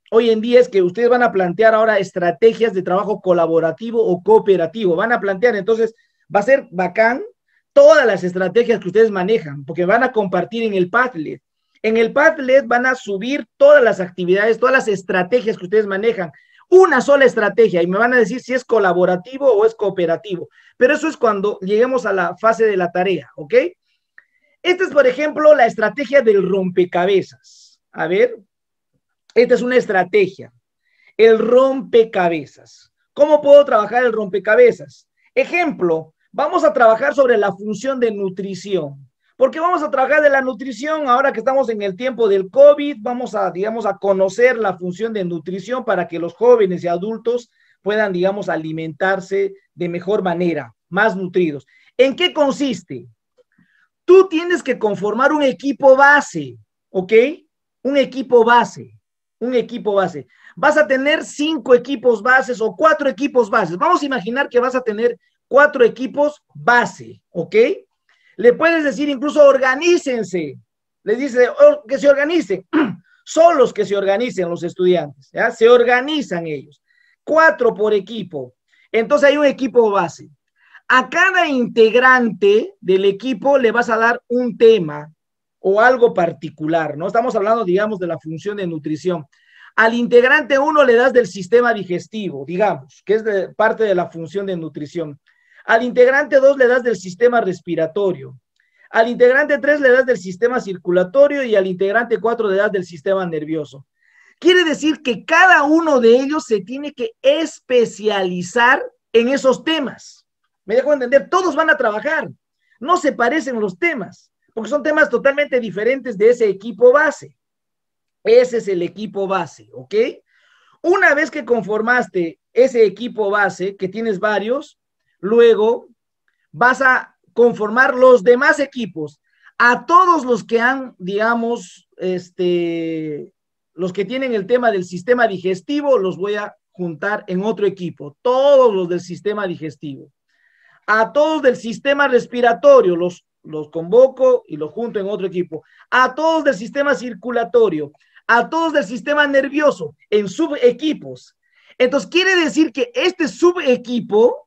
hoy en día es que ustedes van a plantear ahora estrategias de trabajo colaborativo o cooperativo. Van a plantear, entonces, va a ser bacán todas las estrategias que ustedes manejan, porque van a compartir en el Padlet. En el Padlet van a subir todas las actividades, todas las estrategias que ustedes manejan. Una sola estrategia, y me van a decir si es colaborativo o es cooperativo. Pero eso es cuando lleguemos a la fase de la tarea, ¿ok? Esta es, por ejemplo, la estrategia del rompecabezas. A ver, esta es una estrategia. El rompecabezas. ¿Cómo puedo trabajar el rompecabezas? Ejemplo, vamos a trabajar sobre la función de nutrición. ¿Por qué vamos a trabajar de la nutrición? Ahora que estamos en el tiempo del COVID, vamos a, digamos, a conocer la función de nutrición para que los jóvenes y adultos puedan, digamos, alimentarse de mejor manera, más nutridos. ¿En qué consiste? Tú tienes que conformar un equipo base, ¿ok? Un equipo base. Vas a tener 5 equipos bases o 4 equipos bases. Vamos a imaginar que vas a tener 4 equipos base, ¿ok? Le puedes decir incluso organícense. Les dice que se organicen. Son los que se organicen los estudiantes, ¿ya? Se organizan ellos. 4 por equipo. Entonces hay un equipo base. A cada integrante del equipo le vas a dar un tema o algo particular, ¿no? Estamos hablando, digamos, de la función de nutrición. Al integrante 1 le das del sistema digestivo, digamos, que es parte de la función de nutrición. Al integrante 2 le das del sistema respiratorio. Al integrante 3 le das del sistema circulatorio y al integrante 4 le das del sistema nervioso. Quiere decir que cada uno de ellos se tiene que especializar en esos temas. ¿Me dejo entender? Todos van a trabajar. No se parecen los temas, porque son temas totalmente diferentes de ese equipo base. Ese es el equipo base, ¿ok? Una vez que conformaste ese equipo base, que tienes varios, luego vas a conformar los demás equipos. A todos los que han, digamos, los que tienen el tema del sistema digestivo, los voy a juntar en otro equipo. Todos los del sistema digestivo. A todos del sistema respiratorio, los convoco y los junto en otro equipo. A todos del sistema circulatorio. A todos del sistema nervioso, en subequipos. Entonces, quiere decir que este subequipo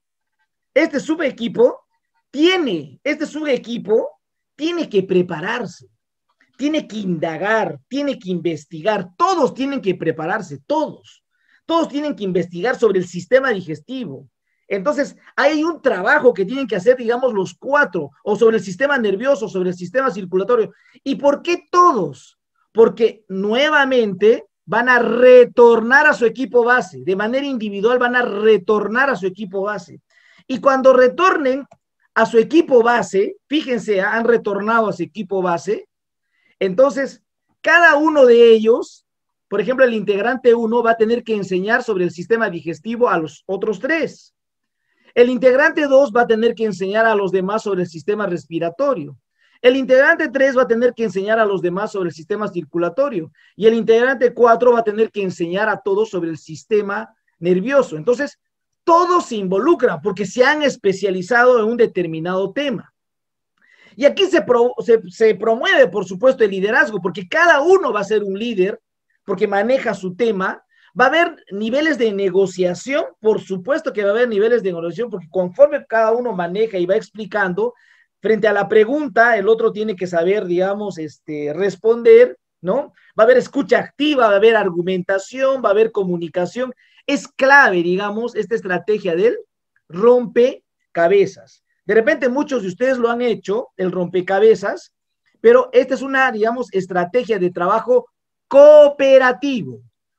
tiene que prepararse, tiene que indagar, tiene que investigar, todos tienen que prepararse, todos tienen que investigar sobre el sistema digestivo. Entonces, hay un trabajo que tienen que hacer, digamos, los 4, o sobre el sistema nervioso, sobre el sistema circulatorio. ¿Y por qué todos? Porque nuevamente van a retornar a su equipo base, de manera individual van a retornar a su equipo base. Y cuando retornen a su equipo base, fíjense, han retornado a su equipo base, entonces cada uno de ellos, por ejemplo, el integrante 1 va a tener que enseñar sobre el sistema digestivo a los otros 3. El integrante 2 va a tener que enseñar a los demás sobre el sistema respiratorio. El integrante 3 va a tener que enseñar a los demás sobre el sistema circulatorio. Y el integrante 4 va a tener que enseñar a todos sobre el sistema nervioso. Entonces, todos se involucran porque se han especializado en un determinado tema. Y aquí se promueve, por supuesto, el liderazgo, porque cada uno va a ser un líder, porque maneja su tema. Va a haber niveles de negociación, por supuesto que va a haber niveles de negociación, porque conforme cada uno maneja y va explicando, frente a la pregunta, el otro tiene que saber, digamos, responder, ¿no? Va a haber escucha activa, va a haber argumentación, va a haber comunicación. Es clave, digamos, esta estrategia del rompecabezas. De repente muchos de ustedes lo han hecho, el rompecabezas, pero esta es una, digamos, estrategia de trabajo cooperativo,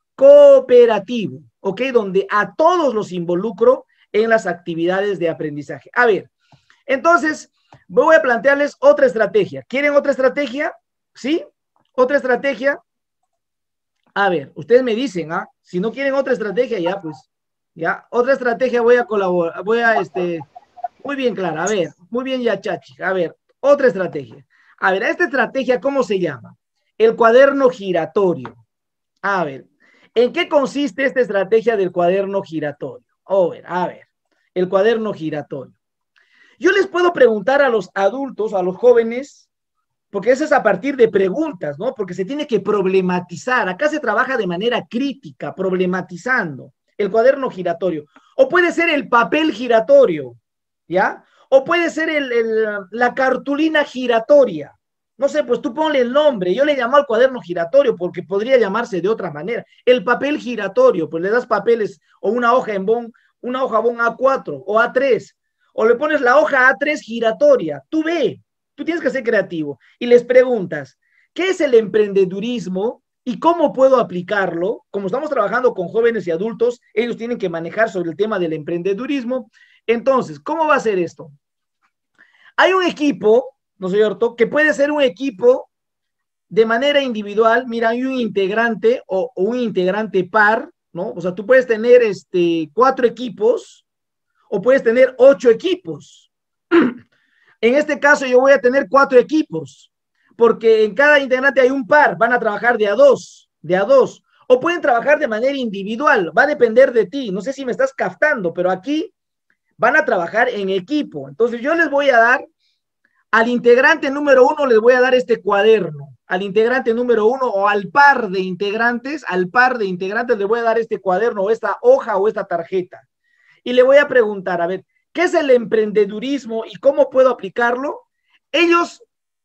¿ok? Donde a todos los involucro en las actividades de aprendizaje. A ver, entonces, voy a plantearles otra estrategia. ¿Quieren otra estrategia? ¿Sí? ¿Otra estrategia? A ver, ustedes me dicen, ¿ah? Si no quieren otra estrategia, ya, pues, ya. Otra estrategia voy a colaborar, muy bien, Clara, a ver, muy bien, ya, Chachi. A ver, otra estrategia. A ver, esta estrategia, ¿cómo se llama? El cuaderno giratorio. A ver, ¿en qué consiste esta estrategia del cuaderno giratorio? A ver, el cuaderno giratorio. Yo les puedo preguntar a los adultos, a los jóvenes, porque eso es a partir de preguntas, ¿no? Porque se tiene que problematizar. Acá se trabaja de manera crítica, problematizando el cuaderno giratorio. O puede ser el papel giratorio, ¿ya? O puede ser la cartulina giratoria. No sé, pues tú ponle el nombre. Yo le llamo al cuaderno giratorio porque podría llamarse de otra manera. El papel giratorio, pues le das papeles o una hoja en bond, una hoja bond A4 o A3, o le pones la hoja A3 giratoria. Tú ve, tú tienes que ser creativo y les preguntas, ¿qué es el emprendedurismo y cómo puedo aplicarlo? Como estamos trabajando con jóvenes y adultos, ellos tienen que manejar sobre el tema del emprendedurismo. Entonces, ¿cómo va a ser esto? Hay un equipo, ¿no es cierto?, que puede ser un equipo de manera individual. Mira, hay un integrante o un integrante par, ¿no? O sea, tú puedes tener 4 equipos o puedes tener 8 equipos. En este caso yo voy a tener 4 equipos, porque en cada integrante hay un par, van a trabajar de a dos, o pueden trabajar de manera individual, va a depender de ti. No sé si me estás captando, pero aquí van a trabajar en equipo. Entonces yo les voy a dar, al integrante número 1 les voy a dar este cuaderno, al integrante número 1 o al par de integrantes les voy a dar este cuaderno o esta hoja o esta tarjeta. Y le voy a preguntar, a ver, ¿qué es el emprendedurismo y cómo puedo aplicarlo? Ellos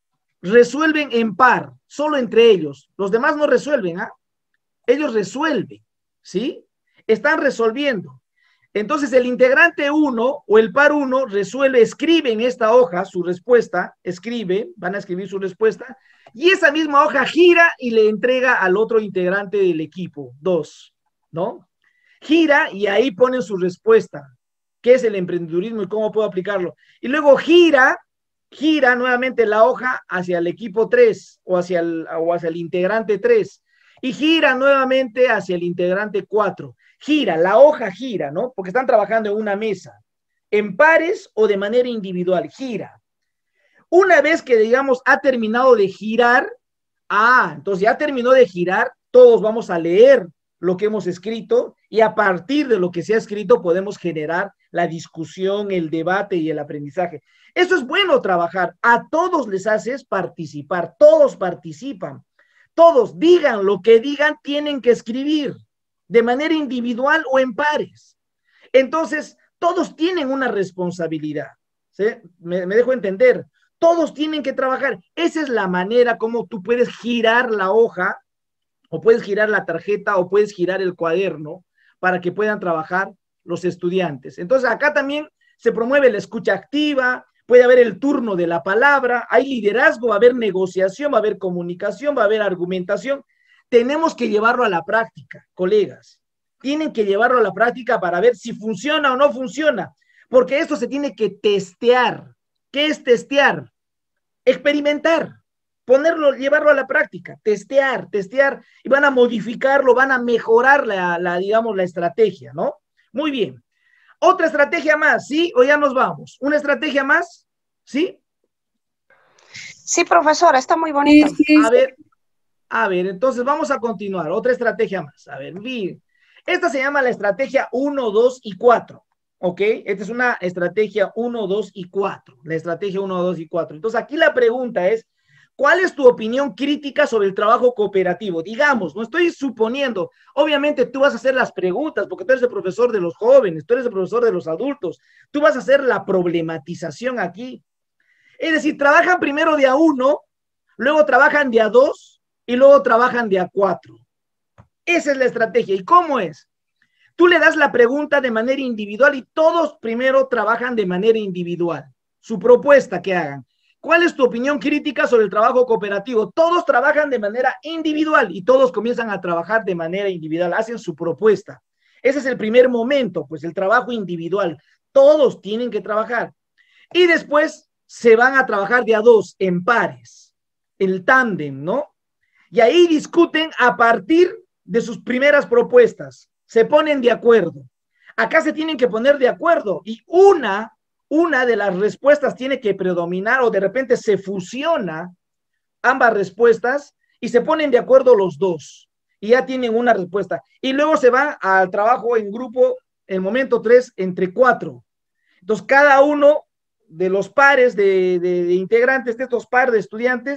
resuelven en par, solo entre ellos. Los demás no resuelven, ¿ah? Ellos resuelven, ¿sí? Están resolviendo. Entonces el integrante 1 o el par 1 resuelve, escribe en esta hoja su respuesta, van a escribir su respuesta, y esa misma hoja gira y le entrega al otro integrante del equipo, 2, ¿no? Gira y ahí ponen su respuesta. ¿Qué es el emprendedurismo y cómo puedo aplicarlo? Y luego gira nuevamente la hoja hacia el equipo 3 o hacia el integrante 3 y gira nuevamente hacia el integrante 4. Gira, la hoja gira, ¿no? Porque están trabajando en una mesa, en pares o de manera individual, gira. Una vez que, digamos, ha terminado de girar, entonces ya terminó de girar, todos vamos a leer lo que hemos escrito y a partir de lo que se ha escrito podemos generar la discusión, el debate y el aprendizaje. Eso es bueno trabajar, a todos les haces participar, todos participan, todos digan lo que digan, tienen que escribir de manera individual o en pares. Entonces, todos tienen una responsabilidad, ¿sí? Me dejo entender, todos tienen que trabajar. Esa es la manera como tú puedes girar la hoja, o puedes girar la tarjeta, o puedes girar el cuaderno, para que puedan trabajar los estudiantes. Entonces, acá también se promueve la escucha activa, puede haber el turno de la palabra, hay liderazgo, va a haber negociación, va a haber comunicación, va a haber argumentación. Tenemos que llevarlo a la práctica, colegas. Tienen que llevarlo a la práctica para ver si funciona o no funciona, porque esto se tiene que testear. ¿Qué es testear? Experimentar, llevarlo a la práctica, testear, y van a modificarlo, van a mejorar digamos, la estrategia, ¿no? Muy bien. Otra estrategia más, ¿sí? ¿O ya nos vamos? ¿Una estrategia más? ¿Sí? Sí, profesora, está muy bonito. Sí. A ver, entonces vamos a continuar. Otra estrategia más. A ver, miren. Esta se llama la estrategia 1, 2 y 4. ¿Ok? Esta es una estrategia 1, 2 y 4. La estrategia 1, 2 y 4. Entonces aquí la pregunta es, ¿cuál es tu opinión crítica sobre el trabajo cooperativo? Digamos, no estoy suponiendo, obviamente tú vas a hacer las preguntas, porque tú eres el profesor de los jóvenes, tú eres el profesor de los adultos, tú vas a hacer la problematización aquí. Es decir, trabajan primero de a 1, luego trabajan de a 2 y luego trabajan de a 4. Esa es la estrategia. ¿Y cómo es? Tú le das la pregunta de manera individual y todos primero trabajan de manera individual. Su propuesta que hagan. ¿Cuál es tu opinión crítica sobre el trabajo cooperativo? Todos trabajan de manera individual y todos comienzan a trabajar de manera individual, hacen su propuesta. Ese es el primer momento, pues el trabajo individual. Todos tienen que trabajar. Y después se van a trabajar de a 2, en pares, el tándem, ¿no? Y ahí discuten a partir de sus primeras propuestas. Se ponen de acuerdo. Acá se tienen que poner de acuerdo y una de las respuestas tiene que predominar o de repente se fusiona ambas respuestas y se ponen de acuerdo los dos y ya tienen una respuesta. Y luego se va al trabajo en grupo, el momento 3, entre 4. Entonces, cada uno de los pares de integrantes de estos pares de estudiantes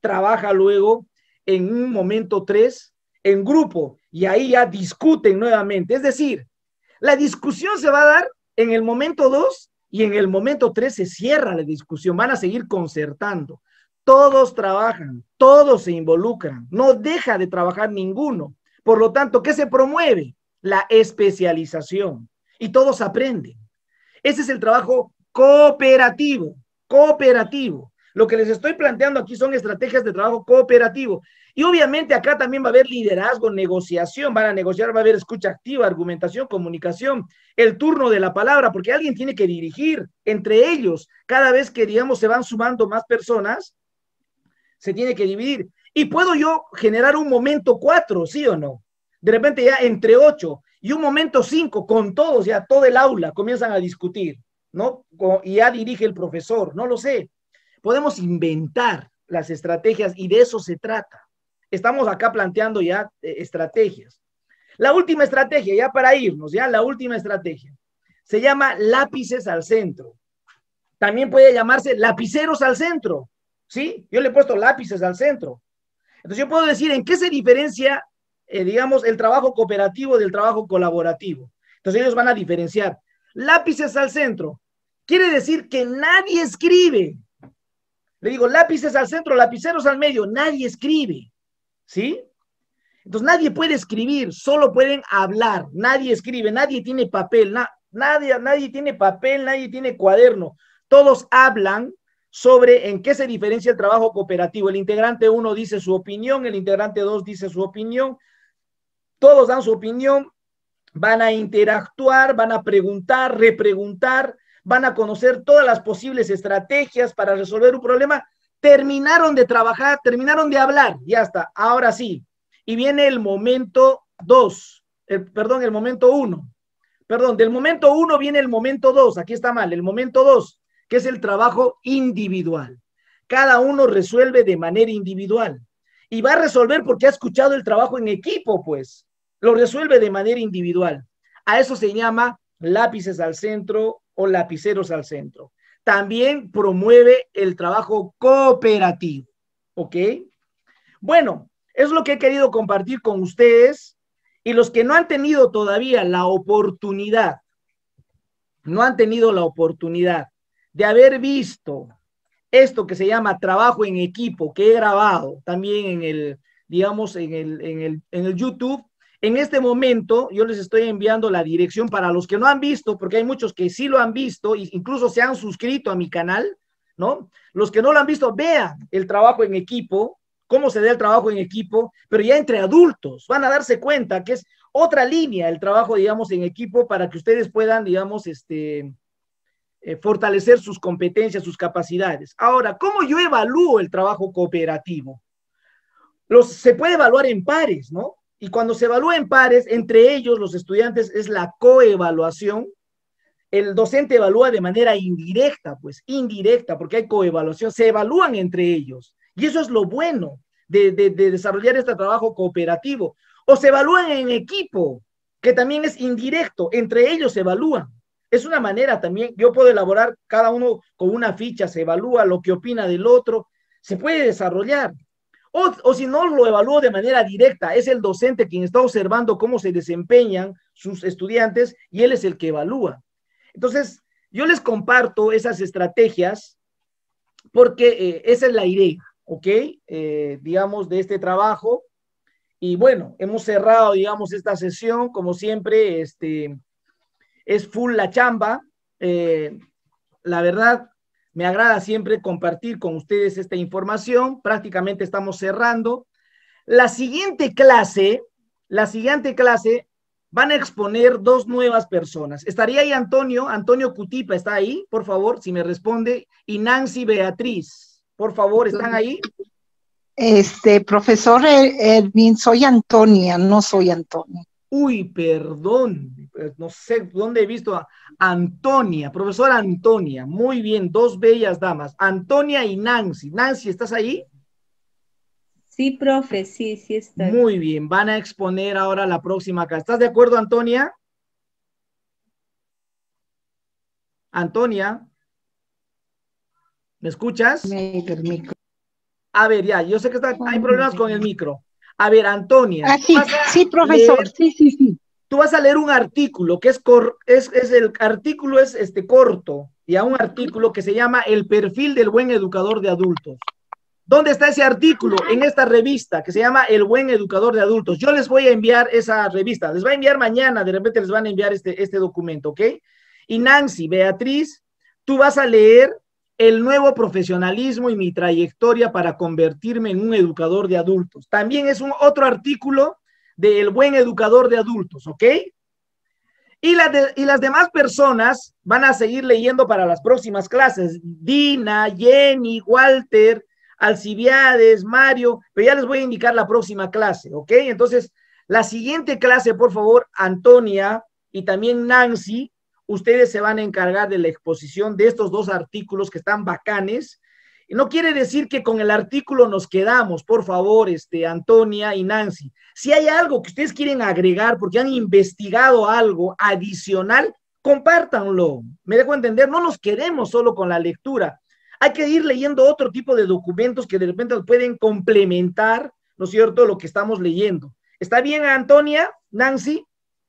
trabaja luego en un momento 3 en grupo y ahí ya discuten nuevamente. Es decir, la discusión se va a dar en el momento 2 y en el momento 3 se cierra la discusión. Van a seguir concertando. Todos trabajan, todos se involucran, no deja de trabajar ninguno. Por lo tanto, ¿qué se promueve? La especialización y todos aprenden. Ese es el trabajo cooperativo, cooperativo. Lo que les estoy planteando aquí son estrategias de trabajo cooperativo. Y obviamente acá también va a haber liderazgo, negociación, van a negociar, va a haber escucha activa, argumentación, comunicación, el turno de la palabra, porque alguien tiene que dirigir entre ellos. Cada vez que, digamos, se van sumando más personas, se tiene que dividir. Y puedo yo generar un momento 4, ¿sí o no? De repente ya entre 8 y un momento 5, con todos, ya todo el aula comienzan a discutir, ¿no? Y ya dirige el profesor, no lo sé. Podemos inventar las estrategias y de eso se trata. Estamos acá planteando ya estrategias. La última estrategia, ya para irnos, ya la última estrategia, se llama lápices al centro. También puede llamarse lapiceros al centro, ¿sí? Yo le he puesto lápices al centro. Entonces yo puedo decir en qué se diferencia, digamos, el trabajo cooperativo del trabajo colaborativo. Entonces ellos van a diferenciar. Lápices al centro. Quiere decir que nadie escribe. Le digo, lápices al centro, lapiceros al medio. Nadie escribe, ¿sí? Entonces nadie puede escribir, solo pueden hablar. Nadie escribe, nadie tiene papel, nadie tiene papel, nadie tiene cuaderno. Todos hablan sobre en qué se diferencia el trabajo cooperativo. El integrante 1 dice su opinión, el integrante 2 dice su opinión, todos dan su opinión, van a interactuar, van a preguntar, repreguntar, van a conocer todas las posibles estrategias para resolver un problema. Terminaron de trabajar, terminaron de hablar, ya está, ahora sí. Y viene el momento 2, el momento 1. Perdón, del momento 1 viene el momento 2, aquí está mal, el momento 2, que es el trabajo individual. Cada uno resuelve de manera individual. Y va a resolver porque ha escuchado el trabajo en equipo, pues. Lo resuelve de manera individual. A eso se llama lápices al centro o lapiceros al centro. También promueve el trabajo cooperativo, ¿ok? Bueno, es lo que he querido compartir con ustedes y los que no han tenido todavía la oportunidad, de haber visto esto que se llama trabajo en equipo, que he grabado también en el, digamos, en el YouTube. En este momento yo les estoy enviando la dirección para los que no han visto, porque hay muchos que sí lo han visto, e incluso se han suscrito a mi canal, ¿no? Los que no lo han visto, vean el trabajo en equipo, cómo se da el trabajo en equipo, pero ya entre adultos, van a darse cuenta que es otra línea el trabajo, digamos, en equipo para que ustedes puedan, digamos, fortalecer sus competencias, sus capacidades. Ahora, ¿cómo yo evalúo el trabajo cooperativo? Se puede evaluar en pares, ¿no? Y cuando se evalúa en pares, entre ellos, los estudiantes, es la coevaluación. El docente evalúa de manera indirecta, pues, indirecta, porque hay coevaluación, se evalúan entre ellos. Y eso es lo bueno de desarrollar este trabajo cooperativo. O se evalúan en equipo, que también es indirecto, entre ellos se evalúan. Es una manera también, yo puedo elaborar cada uno con una ficha, se evalúa lo que opina del otro, se puede desarrollar. O si no, lo evalúo de manera directa, es el docente quien está observando cómo se desempeñan sus estudiantes y él es el que evalúa. Entonces, yo les comparto esas estrategias porque esa es la idea, ¿ok? Digamos, de este trabajo. Y bueno, hemos cerrado, digamos, esta sesión, como siempre, es full la chamba. La verdad, me agrada siempre compartir con ustedes esta información. Prácticamente estamos cerrando. La siguiente clase van a exponer 2 nuevas personas. ¿Estaría ahí Antonio Cutipa está ahí? Por favor, si me responde. Y Nancy Beatriz, por favor, ¿están ahí? Profesor Erwin, soy Antonia, no soy Antonio. Uy, perdón, no sé dónde he visto a Antonia, profesora Antonia, muy bien, 2 bellas damas, Antonia y Nancy. Nancy, ¿estás ahí? Sí, profe, sí está. Muy bien, van a exponer ahora la próxima clase. ¿Estás de acuerdo, Antonia? Antonia, ¿me escuchas? A ver, ya, yo sé que hay problemas con el micro. A ver, Antonia. Ah, sí, sí, profesor, sí. Tú vas a leer un artículo que el artículo es corto, ya un artículo que se llama El perfil del buen educador de adultos. ¿Dónde está ese artículo? En esta revista que se llama El buen educador de adultos. Yo les voy a enviar esa revista, les voy a enviar mañana, de repente les van a enviar este documento, ¿ok? Y Nancy, Beatriz, tú vas a leer El nuevo profesionalismo y mi trayectoria para convertirme en un educador de adultos. También es otro artículo de El buen educador de adultos, ¿ok? Y las demás personas van a seguir leyendo para las próximas clases. Dina, Jenny, Walter, Alcibiades, Mario, pero ya les voy a indicar la próxima clase, ¿ok? Entonces, la siguiente clase, por favor, Antonia y también Nancy, ustedes se van a encargar de la exposición de estos dos artículos que están bacanes. Y no quiere decir que con el artículo nos quedamos, por favor, Antonia y Nancy. Si hay algo que ustedes quieren agregar porque han investigado algo adicional, compártanlo. Me dejo entender, no nos quedemos solo con la lectura. Hay que ir leyendo otro tipo de documentos que de repente pueden complementar, ¿no es cierto?, lo que estamos leyendo. ¿Está bien, Antonia? ¿Nancy?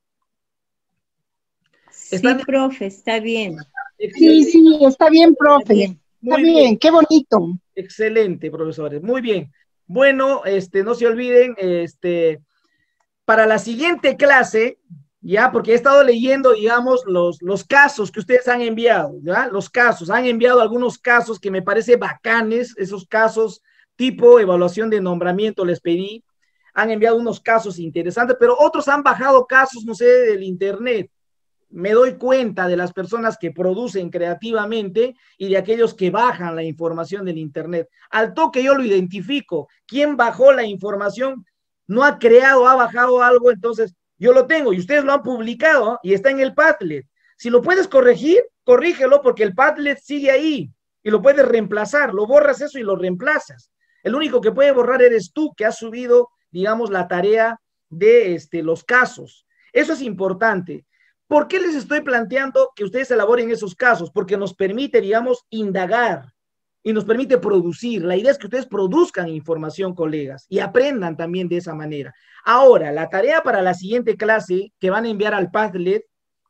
Sí, profe, está bien. Sí, está bien, profe. Está bien, qué bonito. Excelente, profesores. Muy bien. Bueno, no se olviden, para la siguiente clase, ya, porque he estado leyendo, digamos, los casos que ustedes han enviado, ¿ya? Los casos, han enviado algunos casos que me parece bacanes, esos casos tipo evaluación de nombramiento les pedí, han enviado unos casos interesantes, pero otros han bajado casos, no sé, del internet. Me doy cuenta de las personas que producen creativamente y de aquellos que bajan la información del internet. Al toque yo lo identifico. ¿Quién bajó la información? No ha creado, ha bajado algo, entonces yo lo tengo y ustedes lo han publicado y está en el Padlet. Si lo puedes corregir, corrígelo porque el Padlet sigue ahí y lo puedes reemplazar. Lo borras eso y lo reemplazas. El único que puede borrar eres tú, que has subido, digamos, la tarea de los casos. Eso es importante. ¿Por qué les estoy planteando que ustedes elaboren esos casos? Porque nos permite, digamos, indagar y nos permite producir. La idea es que ustedes produzcan información, colegas, y aprendan también de esa manera. Ahora, la tarea para la siguiente clase que van a enviar al Padlet,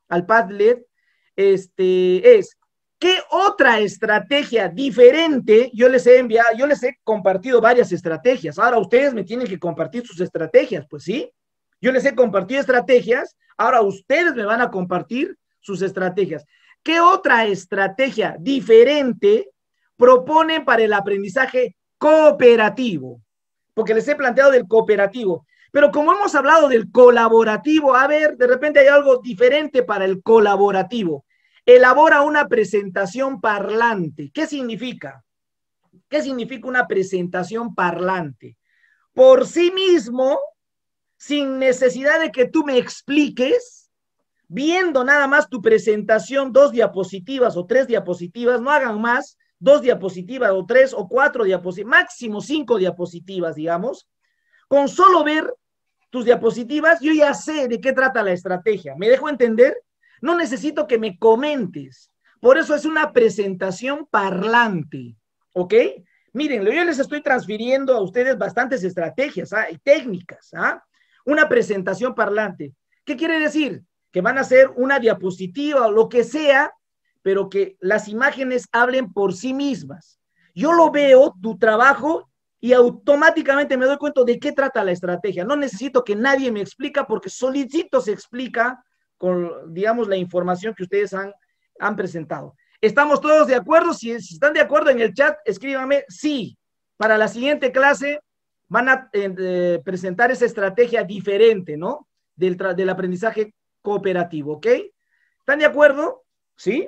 es ¿qué otra estrategia diferente? Yo les he compartido varias estrategias. Ahora ustedes me tienen que compartir sus estrategias, pues sí. Yo les he compartido estrategias, ahora ustedes me van a compartir sus estrategias. ¿Qué otra estrategia diferente proponen para el aprendizaje cooperativo? Porque les he planteado del cooperativo, pero como hemos hablado del colaborativo, a ver, de repente hay algo diferente para el colaborativo. Elabora una presentación parlante. ¿Qué significa? ¿Qué significa una presentación parlante? Por sí mismo, sin necesidad de que tú me expliques, viendo nada más tu presentación, 2 diapositivas o 3 diapositivas, no hagan más, 2 diapositivas o 3 o 4 diapositivas, máximo 5 diapositivas, digamos. Con solo ver tus diapositivas, yo ya sé de qué trata la estrategia. ¿Me dejo entender? No necesito que me comentes. Por eso es una presentación parlante, ¿ok? Miren, yo les estoy transfiriendo a ustedes bastantes estrategias y técnicas, Una presentación parlante. ¿Qué quiere decir? Que van a hacer una diapositiva o lo que sea, pero que las imágenes hablen por sí mismas. Yo lo veo, tu trabajo, y automáticamente me doy cuenta de qué trata la estrategia. No necesito que nadie me explique porque solito se explica con, digamos, la información que ustedes han presentado. ¿Estamos todos de acuerdo? Si están de acuerdo en el chat, escríbanme sí. Para la siguiente clase van a presentar esa estrategia diferente, ¿no? Del aprendizaje cooperativo, ¿ok? ¿Están de acuerdo? ¿Sí?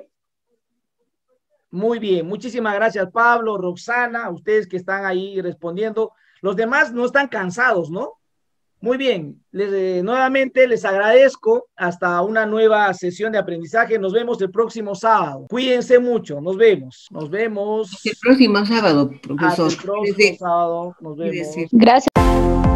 Muy bien, muchísimas gracias, Pablo, Roxana, a ustedes que están ahí respondiendo. Los demás no están cansados, ¿no? Muy bien, nuevamente les agradezco. Hasta una nueva sesión de aprendizaje. Nos vemos el próximo sábado. Cuídense mucho, nos vemos. Nos vemos. El próximo sábado, profesor. Hasta el próximo sábado, nos vemos. Gracias.